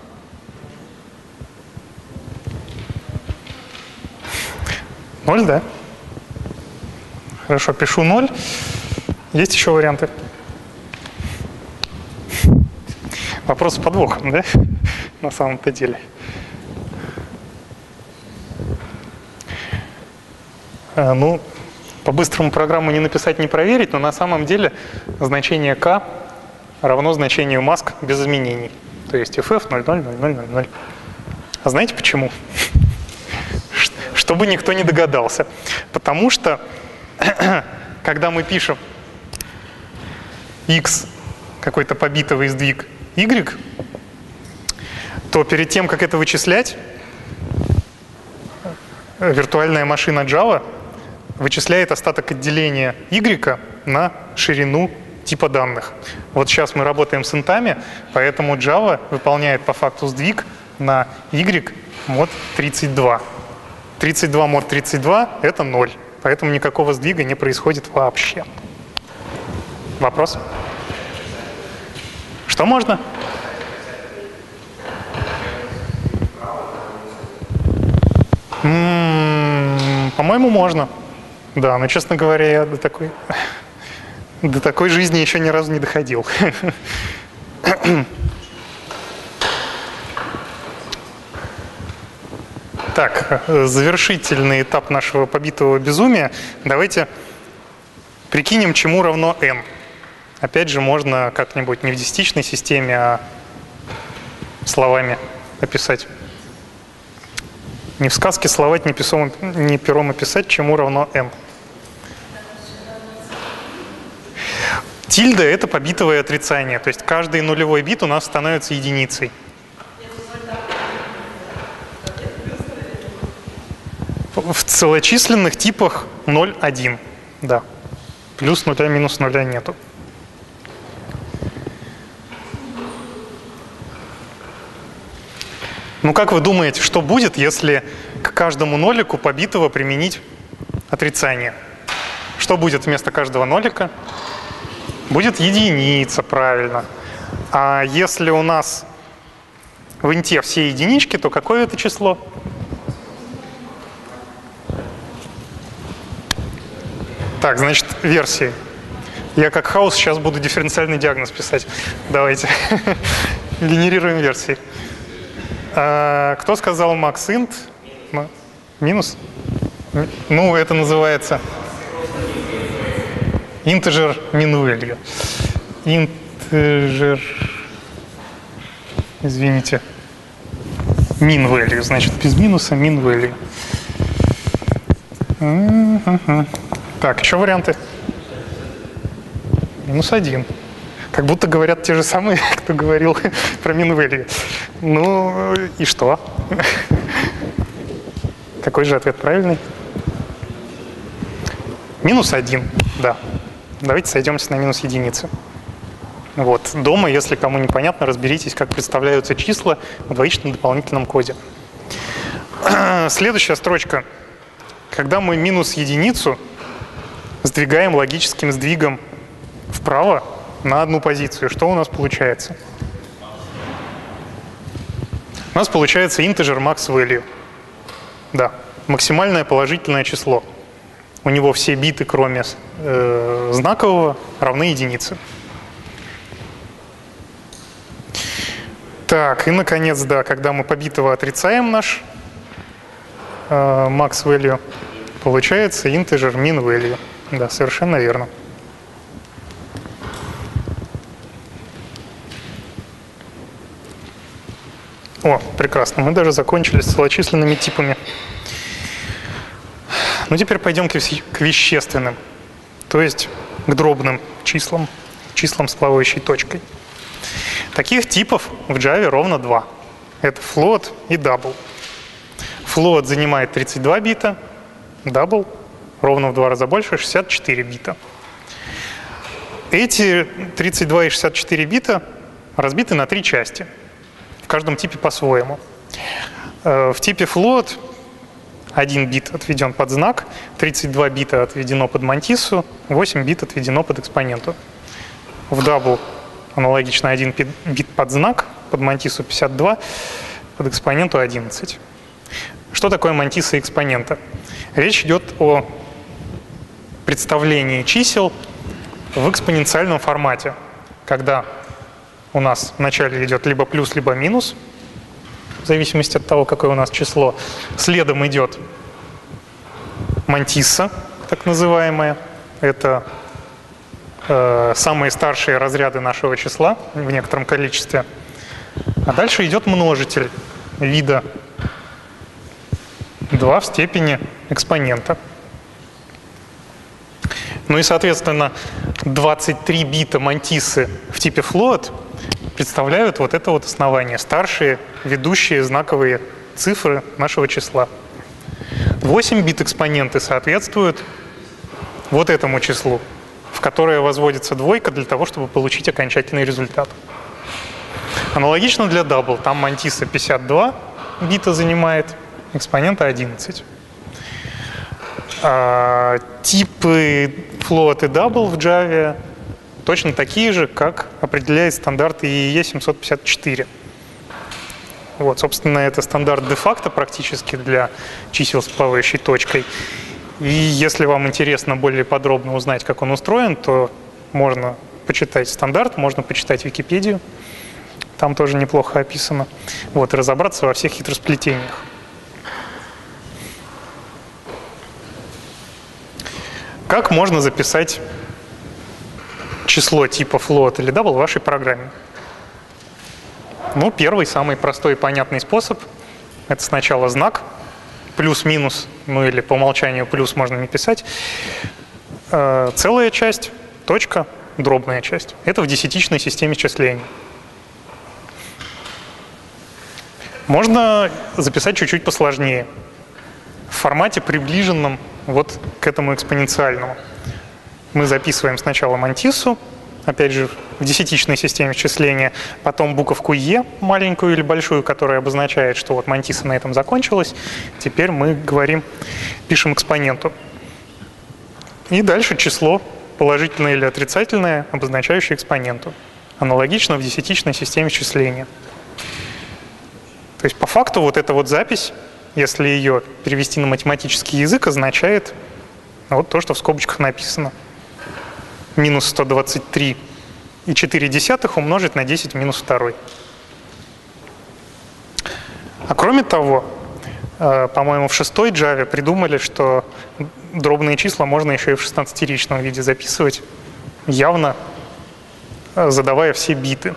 Ноль, да? Хорошо, пишу 0. Есть еще варианты? Вопрос с подвохом, да? На самом-то деле. Ну, по-быстрому программу не написать, не проверить, но на самом деле значение k равно значению mask без изменений. То есть ff 0,0,0,0,0,0. А знаете почему? Чтобы никто не догадался. Потому что, когда мы пишем x, какой-то побитовый сдвиг y, то перед тем, как это вычислять, виртуальная машина Java вычисляет остаток отделения y на ширину типа данных. Вот сейчас мы работаем с интами, поэтому Java выполняет по факту сдвиг на y мод 32. 32 мод 32 — это 0, поэтому никакого сдвига не происходит вообще. Вопрос? Что можно? По-моему, можно. Да, но, честно говоря, я до такой жизни еще ни разу не доходил. Так, завершительный этап нашего побитого безумия. Давайте прикинем, чему равно n. Опять же, можно как-нибудь не в десятичной системе, а словами описать. Не в сказке словать, не пером описать, чему равно n. Тильда — это побитовое отрицание, то есть каждый нулевой бит у нас становится единицей. В целочисленных типах 0, 1. Да. Плюс нуля, минус нуля нету. Ну, как вы думаете, что будет, если к каждому нолику побитого применить отрицание? Что будет вместо каждого нолика? Будет единица, правильно. А если у нас в инте все единички, то какое это число? Так, значит, версии. Я как хаос сейчас буду дифференциальный диагноз писать. Давайте. Генерируем версии. Кто сказал maxint? Минус? Ну, это называется integer min value. Integer, извините, min value, значит, без минуса min value. Так, еще варианты. -1. Как будто говорят те же самые, кто говорил про min value. Ну, и что? Какой же ответ правильный? -1, да. Давайте сойдемся на -1. Вот. Дома, если кому непонятно, разберитесь, как представляются числа в двоичном дополнительном коде. Следующая строчка. Когда мы -1 сдвигаем логическим сдвигом вправо на одну позицию, что у нас получается? У нас получается integer max value. Да, максимальное положительное число. У него все биты, кроме знакового, равны единице. Так, и наконец, да, когда мы побитого отрицаем наш max value, получается integer min value. Да, совершенно верно. О, прекрасно, мы даже закончили с целочисленными типами. Ну, теперь пойдем к вещественным, то есть к дробным числам, числам с плавающей точкой. Таких типов в Java ровно 2. Это float и double. Float занимает 32 бита, double ровно в 2 раза больше, 64 бита. Эти 32 и 64 бита разбиты на 3 части. В каждом типе по-своему. В типе float 1 бит отведен под знак, 32 бита отведено под мантиссу, 8 бит отведено под экспоненту. В double аналогично 1 бит под знак, под мантиссу 52, под экспоненту 11. Что такое мантисса и экспонента? Речь идет о представлении чисел в экспоненциальном формате, когда у нас вначале идет либо плюс, либо минус, в зависимости от того, какое у нас число. Следом идет мантисса, так называемая. Это самые старшие разряды нашего числа в некотором количестве. А дальше идет множитель вида 2 в степени экспонента. Ну и, соответственно, 23 бита мантиссы в типе float представляют вот это вот основание, старшие ведущие знаковые цифры нашего числа. 8 бит экспоненты соответствуют вот этому числу, в которое возводится двойка для того, чтобы получить окончательный результат. Аналогично для double. Там мантисса 52 бита занимает, экспонента 11. Типы float и double в Java точно такие же, как определяет стандарт IEEE 754. Вот, собственно, это стандарт де-факто практически для чисел с плавающей точкой. И если вам интересно более подробно узнать, как он устроен, то можно почитать стандарт, можно почитать Википедию. Там тоже неплохо описано. Вот, и разобраться во всех хитросплетениях. Как можно записать число типа float или double в вашей программе? Ну, первый, самый простой и понятный способ – это сначала знак, плюс-минус, ну или по умолчанию плюс можно не писать. Целая часть, точка, дробная часть. Это в десятичной системе счисления. Можно записать чуть-чуть посложнее, в формате, приближенном вот к этому экспоненциальному. Мы записываем сначала мантиссу, опять же, в десятичной системе счисления, потом буковку «Е», маленькую или большую, которая обозначает, что вот мантисса на этом закончилась. Теперь мы говорим, пишем экспоненту. И дальше число, положительное или отрицательное, обозначающее экспоненту. Аналогично в десятичной системе счисления. То есть по факту вот эта вот запись, если ее перевести на математический язык, означает вот то, что в скобочках написано. Минус 123,4 умножить на 10 в минус 2. А кроме того, по-моему, в 6-й Java придумали, что дробные числа можно еще и в 16-ричном виде записывать, явно задавая все биты.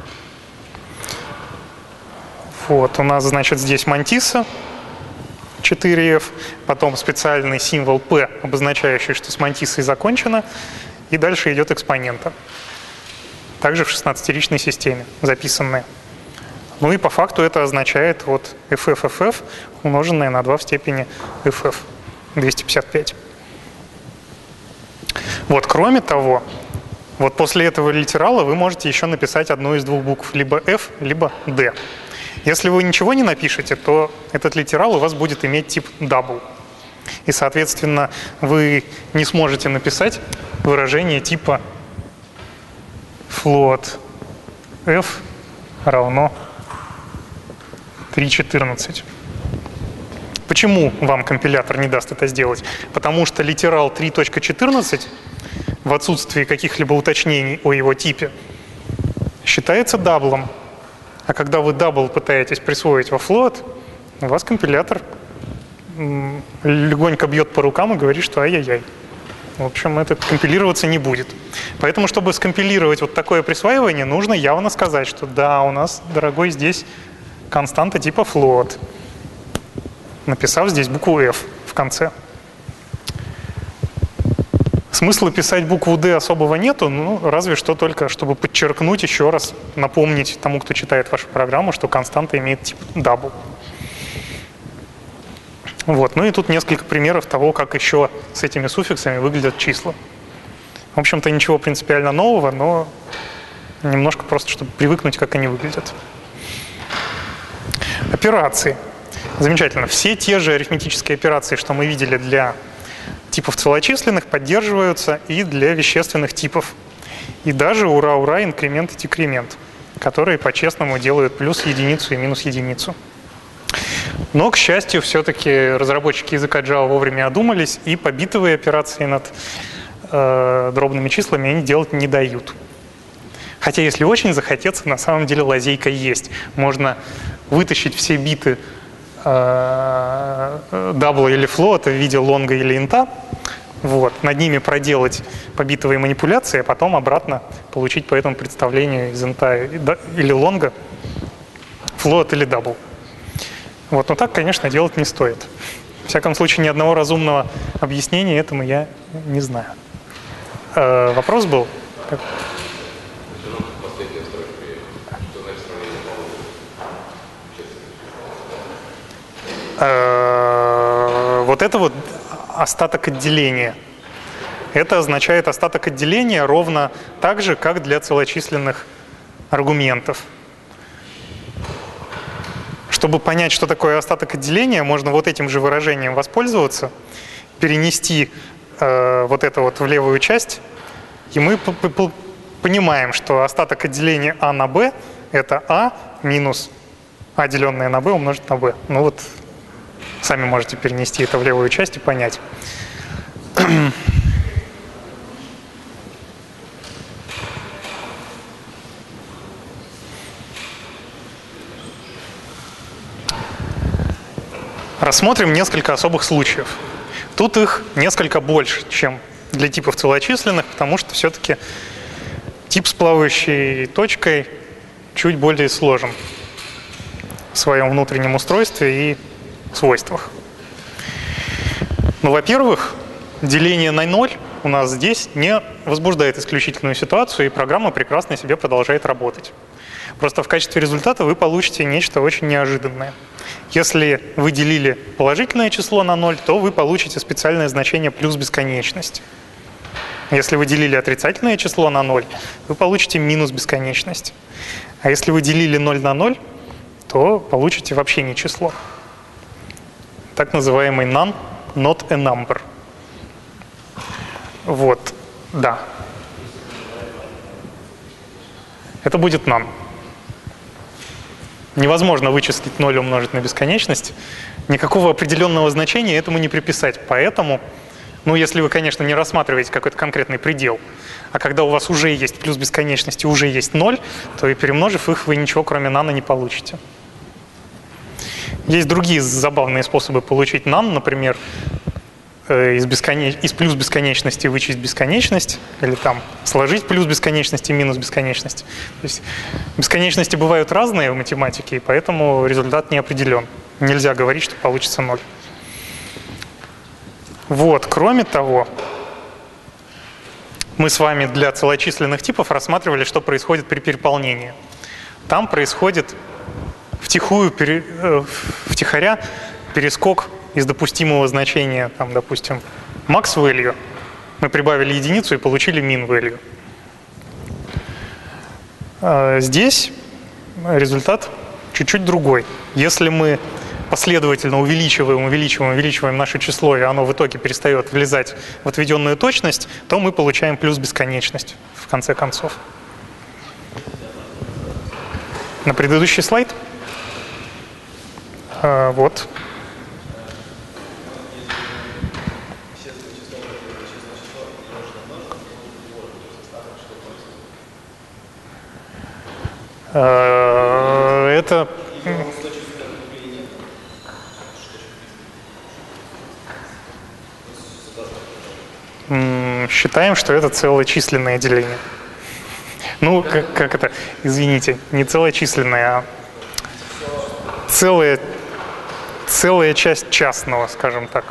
Вот, у нас, значит, здесь мантиса 4F, потом специальный символ P, обозначающий, что с мантисой закончено, и дальше идет экспонента. Также в 16-ричной системе записанные. Ну и по факту это означает вот FFFF, умноженное на 2 в степени FF, 255. Вот, кроме того, вот после этого литерала вы можете еще написать одну из двух букв, либо F, либо D. Если вы ничего не напишете, то этот литерал у вас будет иметь тип double. И, соответственно, вы не сможете написать выражение типа float f равно 3.14. Почему вам компилятор не даст это сделать? Потому что литерал 3.14 в отсутствии каких-либо уточнений о его типе считается даблом. А когда вы дабл пытаетесь присвоить во float, у вас компилятор легонько бьет по рукам и говорит, что ай-яй-яй. В общем, это компилироваться не будет. Поэтому, чтобы скомпилировать вот такое присваивание, нужно явно сказать, что да, у нас, дорогой, здесь константа типа float, написав здесь букву F в конце. Смысла писать букву D особого нету, ну, разве что только, чтобы подчеркнуть еще раз, напомнить тому, кто читает вашу программу, что константа имеет тип double. Вот. Ну и тут несколько примеров того, как еще с этими суффиксами выглядят числа. В общем-то, ничего принципиально нового, но немножко просто, чтобы привыкнуть, как они выглядят. Операции. Замечательно. Все те же арифметические операции, что мы видели для типов целочисленных, поддерживаются и для вещественных типов. И даже, ура-ура, инкремент и декремент, которые по-честному делают плюс единицу и минус единицу. Но, к счастью, все-таки разработчики языка Java вовремя одумались, и побитовые операции над дробными числами они делать не дают. Хотя, если очень захотеться, на самом деле лазейка есть. Можно вытащить все биты дабла или флота в виде лонга или инта, вот, над ними проделать побитовые манипуляции, а потом обратно получить по этому представлению из инта или лонга флот или дабл. Вот, но так, конечно, делать не стоит. В всяком случае, ни одного разумного объяснения этому я не знаю. Вопрос был? Вот это вот остаток отделения. Это означает остаток отделения ровно так же, как для целочисленных аргументов. Чтобы понять, что такое остаток отделения, можно вот этим же выражением воспользоваться, перенести вот это вот в левую часть, и мы понимаем, что остаток отделения А на Б – это А минус А, деленное на Б, умножить на Б. Ну вот, сами можете перенести это в левую часть и понять. Рассмотрим несколько особых случаев. Тут их несколько больше, чем для типов целочисленных, потому что все-таки тип с плавающей точкой чуть более сложен в своем внутреннем устройстве и свойствах. Ну, во-первых, деление на 0 у нас здесь не возбуждает исключительную ситуацию, и программа прекрасно себе продолжает работать. Просто в качестве результата вы получите нечто очень неожиданное. Если вы делили положительное число на 0, то вы получите специальное значение плюс бесконечность. Если вы делили отрицательное число на 0, вы получите минус бесконечность. А если вы делили 0 на 0, то получите вообще не число. Так называемый none, not a number. Вот, да. Это будет none. Невозможно вычислить 0 умножить на бесконечность. Никакого определенного значения этому не приписать. Поэтому, ну, если вы, конечно, не рассматриваете какой-то конкретный предел, а когда у вас уже есть плюс бесконечности, уже есть 0, то и перемножив их, вы ничего кроме none не получите. Есть другие забавные способы получить нам, например, из плюс бесконечности вычесть бесконечность, или там сложить плюс бесконечности минус бесконечность. То есть бесконечности бывают разные в математике, и поэтому результат не определен. Нельзя говорить, что получится 0. Вот, кроме того, мы с вами для целочисленных типов рассматривали, что происходит при переполнении. Там происходит втихаря перескок из допустимого значения, там, допустим, max value, мы прибавили единицу и получили min value. Здесь результат чуть-чуть другой. Если мы последовательно увеличиваем наше число, и оно в итоге перестает влезать в отведенную точность, то мы получаем плюс бесконечность в конце концов. На предыдущий слайд. Вот. Это считаем, что это целочисленное деление. Ну, как это? Извините, не целочисленное, а целая часть частного, скажем так.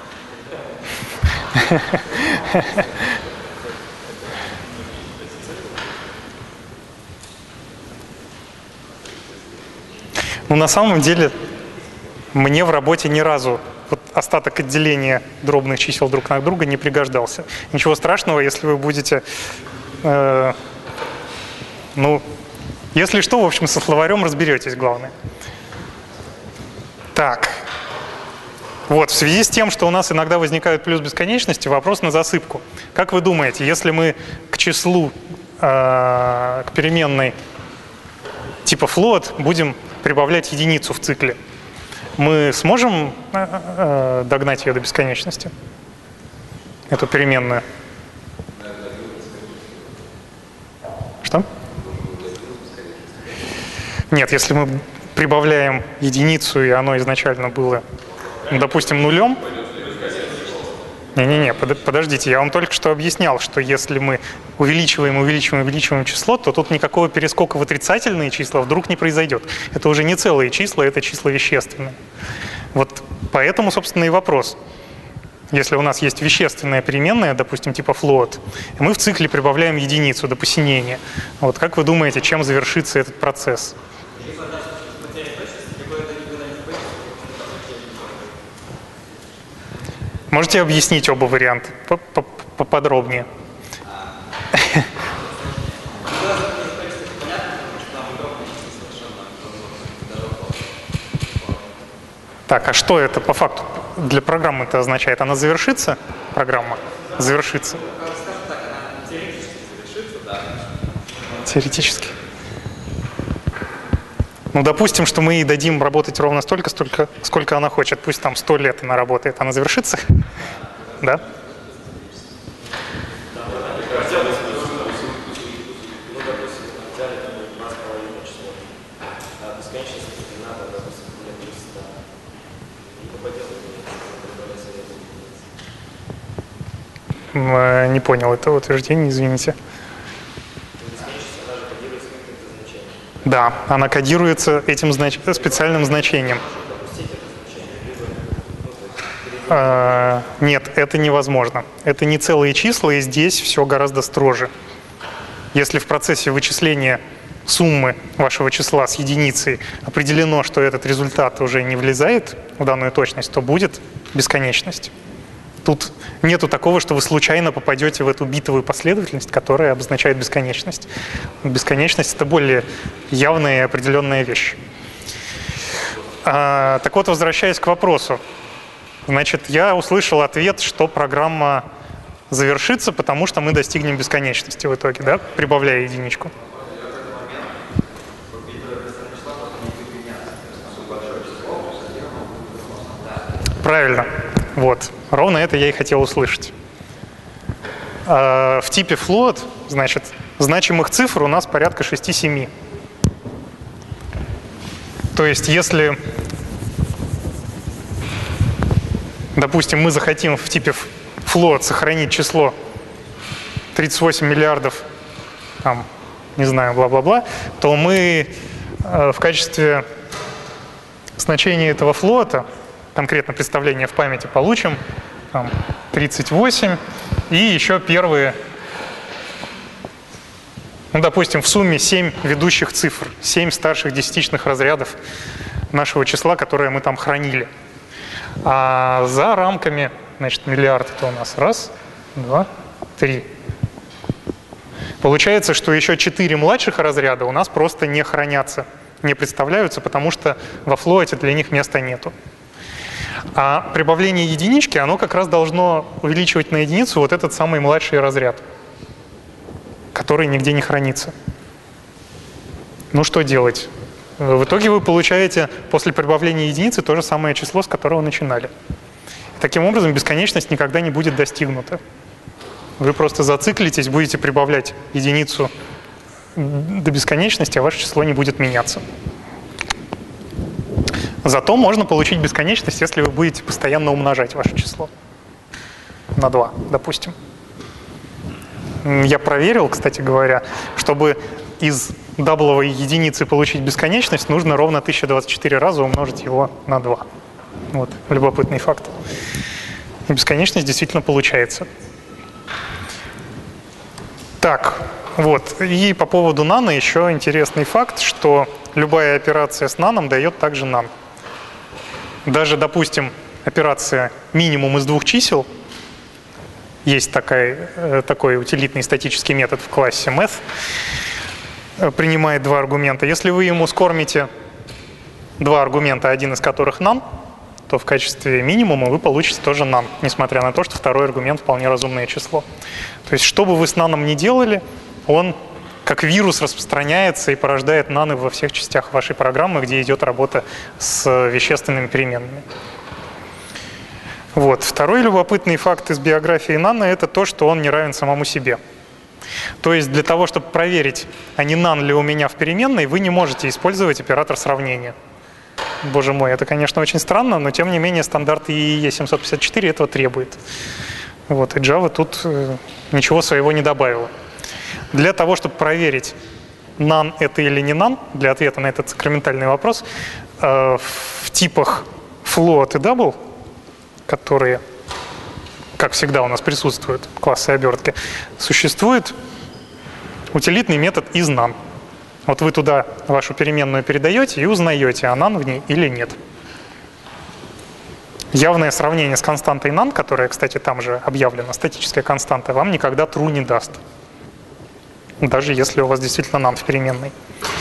Ну, на самом деле, мне в работе ни разу вот остаток отделения дробных чисел друг на друга не пригождался. Ничего страшного, если вы будете, ну, если что, в общем, со словарем разберетесь, главное. Так, вот, в связи с тем, что у нас иногда возникают плюс бесконечности, вопрос на засыпку. Как вы думаете, если мы к числу, к переменной типа float будем прибавлять единицу в цикле, мы сможем догнать ее до бесконечности, эту переменную? Что? Нет, если мы прибавляем единицу, и оно изначально было, допустим, нулем. Не-не-не, подождите, я вам только что объяснял, что если мы увеличиваем число, то тут никакого перескока в отрицательные числа вдруг не произойдет. Это уже не целые числа, это числа вещественные. Вот поэтому, собственно, и вопрос. Если у нас есть вещественная переменная, допустим, типа float, и мы в цикле прибавляем единицу до посинения, вот как вы думаете, чем завершится этот процесс? Можете объяснить оба варианта поподробнее? Так, а что это по факту для программы это означает? Она завершится, программа? Завершится. Теоретически. Ну, допустим, что мы ей дадим работать ровно столько, сколько она хочет. Пусть там 100 лет она работает. Она завершится? Да? Не понял это утверждение, извините. Да, она кодируется этим специальным значением. Нет, это невозможно. Это не целые числа, и здесь все гораздо строже. Если в процессе вычисления суммы вашего числа с единицей определено, что этот результат уже не влезает в данную точность, то будет бесконечность. Тут нету такого, что вы случайно попадете в эту битовую последовательность, которая обозначает бесконечность. Бесконечность — это более явная и определенная вещь. Так вот, возвращаясь к вопросу. Значит, я услышал ответ, что программа завершится, потому что мы достигнем бесконечности в итоге, да, прибавляя единичку. Правильно. Вот. Ровно это я и хотел услышать. В типе float, значит, значимых цифр у нас порядка 6-7. То есть, если допустим, мы захотим в типе float сохранить число 38 миллиардов, там, не знаю, бла-бла-бла, то мы в качестве значения этого флота, конкретно представление в памяти, получим там, 38 и еще первые, ну, допустим, в сумме 7 ведущих цифр, 7 старших десятичных разрядов нашего числа, которое мы там хранили. А за рамками, значит, миллиард — это у нас 1, 2, 3. Получается, что еще 4 младших разряда у нас просто не хранятся, не представляются, потому что во флоате для них места нету. А прибавление единички, оно как раз должно увеличивать на единицу вот этот самый младший разряд, который нигде не хранится. Ну что делать? В итоге вы получаете после прибавления единицы то же самое число, с которого начинали. Таким образом, бесконечность никогда не будет достигнута. Вы просто зациклитесь, будете прибавлять единицу до бесконечности, а ваше число не будет меняться. Зато можно получить бесконечность, если вы будете постоянно умножать ваше число на 2, допустим. Я проверил, кстати говоря, чтобы из дабловой единицы получить бесконечность, нужно ровно 1024 раза умножить его на 2. Вот, любопытный факт. И бесконечность действительно получается. Так, вот. И по поводу нано еще интересный факт, что любая операция с наном дает также нан. Даже, допустим, операция минимум из 2 чисел, есть такой утилитный статический метод в классе math, принимает 2 аргумента. Если вы ему скормите 2 аргумента, один из которых none, то в качестве минимума вы получите тоже none, несмотря на то, что второй аргумент вполне разумное число. То есть, что бы вы с наном ни делали, он как вирус распространяется и порождает наны во всех частях вашей программы, где идет работа с вещественными переменными. Вот. Второй любопытный факт из биографии нано — это то, что он не равен самому себе. То есть для того, чтобы проверить, а не none ли у меня в переменной, вы не можете использовать оператор сравнения. Боже мой, это, конечно, очень странно, но тем не менее стандарт IEEE 754 этого требует. Вот, и Java тут ничего своего не добавила. Для того, чтобы проверить, none это или не none, для ответа на этот сакраментальный вопрос, в типах float и double, которые, как всегда, у нас присутствуют, классы обертки, существует утилитный метод isNone. Вот вы туда вашу переменную передаете и узнаете, а none в ней или нет. Явное сравнение с константой none, которая, кстати, там же объявлена, статическая константа, вам никогда true не даст. Даже если у вас действительно none в переменной.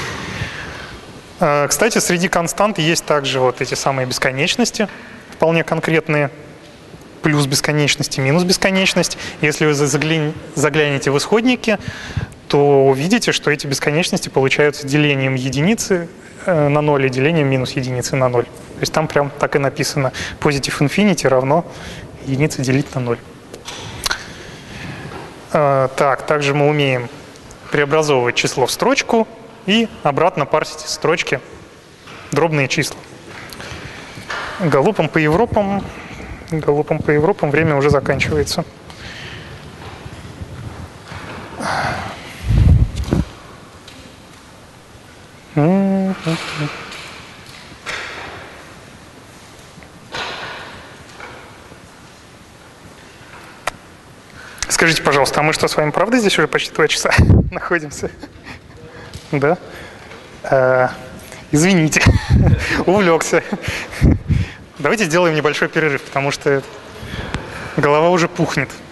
Кстати, среди констант есть также вот эти самые бесконечности, вполне конкретные, плюс бесконечность и минус бесконечность. Если вы заглянете в исходники, то увидите, что эти бесконечности получаются делением единицы на 0 и делением минус единицы на 0. То есть там прям так и написано: positive infinity равно единица делить на 0. Так, также мы умеем преобразовывать число в строчку и обратно парсить из строчки дробные числа. Галопом по Европам время уже заканчивается. Скажите, пожалуйста, а мы что, с вами правда здесь уже почти 2 часа находимся? Да? Извините, увлекся. Давайте сделаем небольшой перерыв, потому что голова уже пухнет.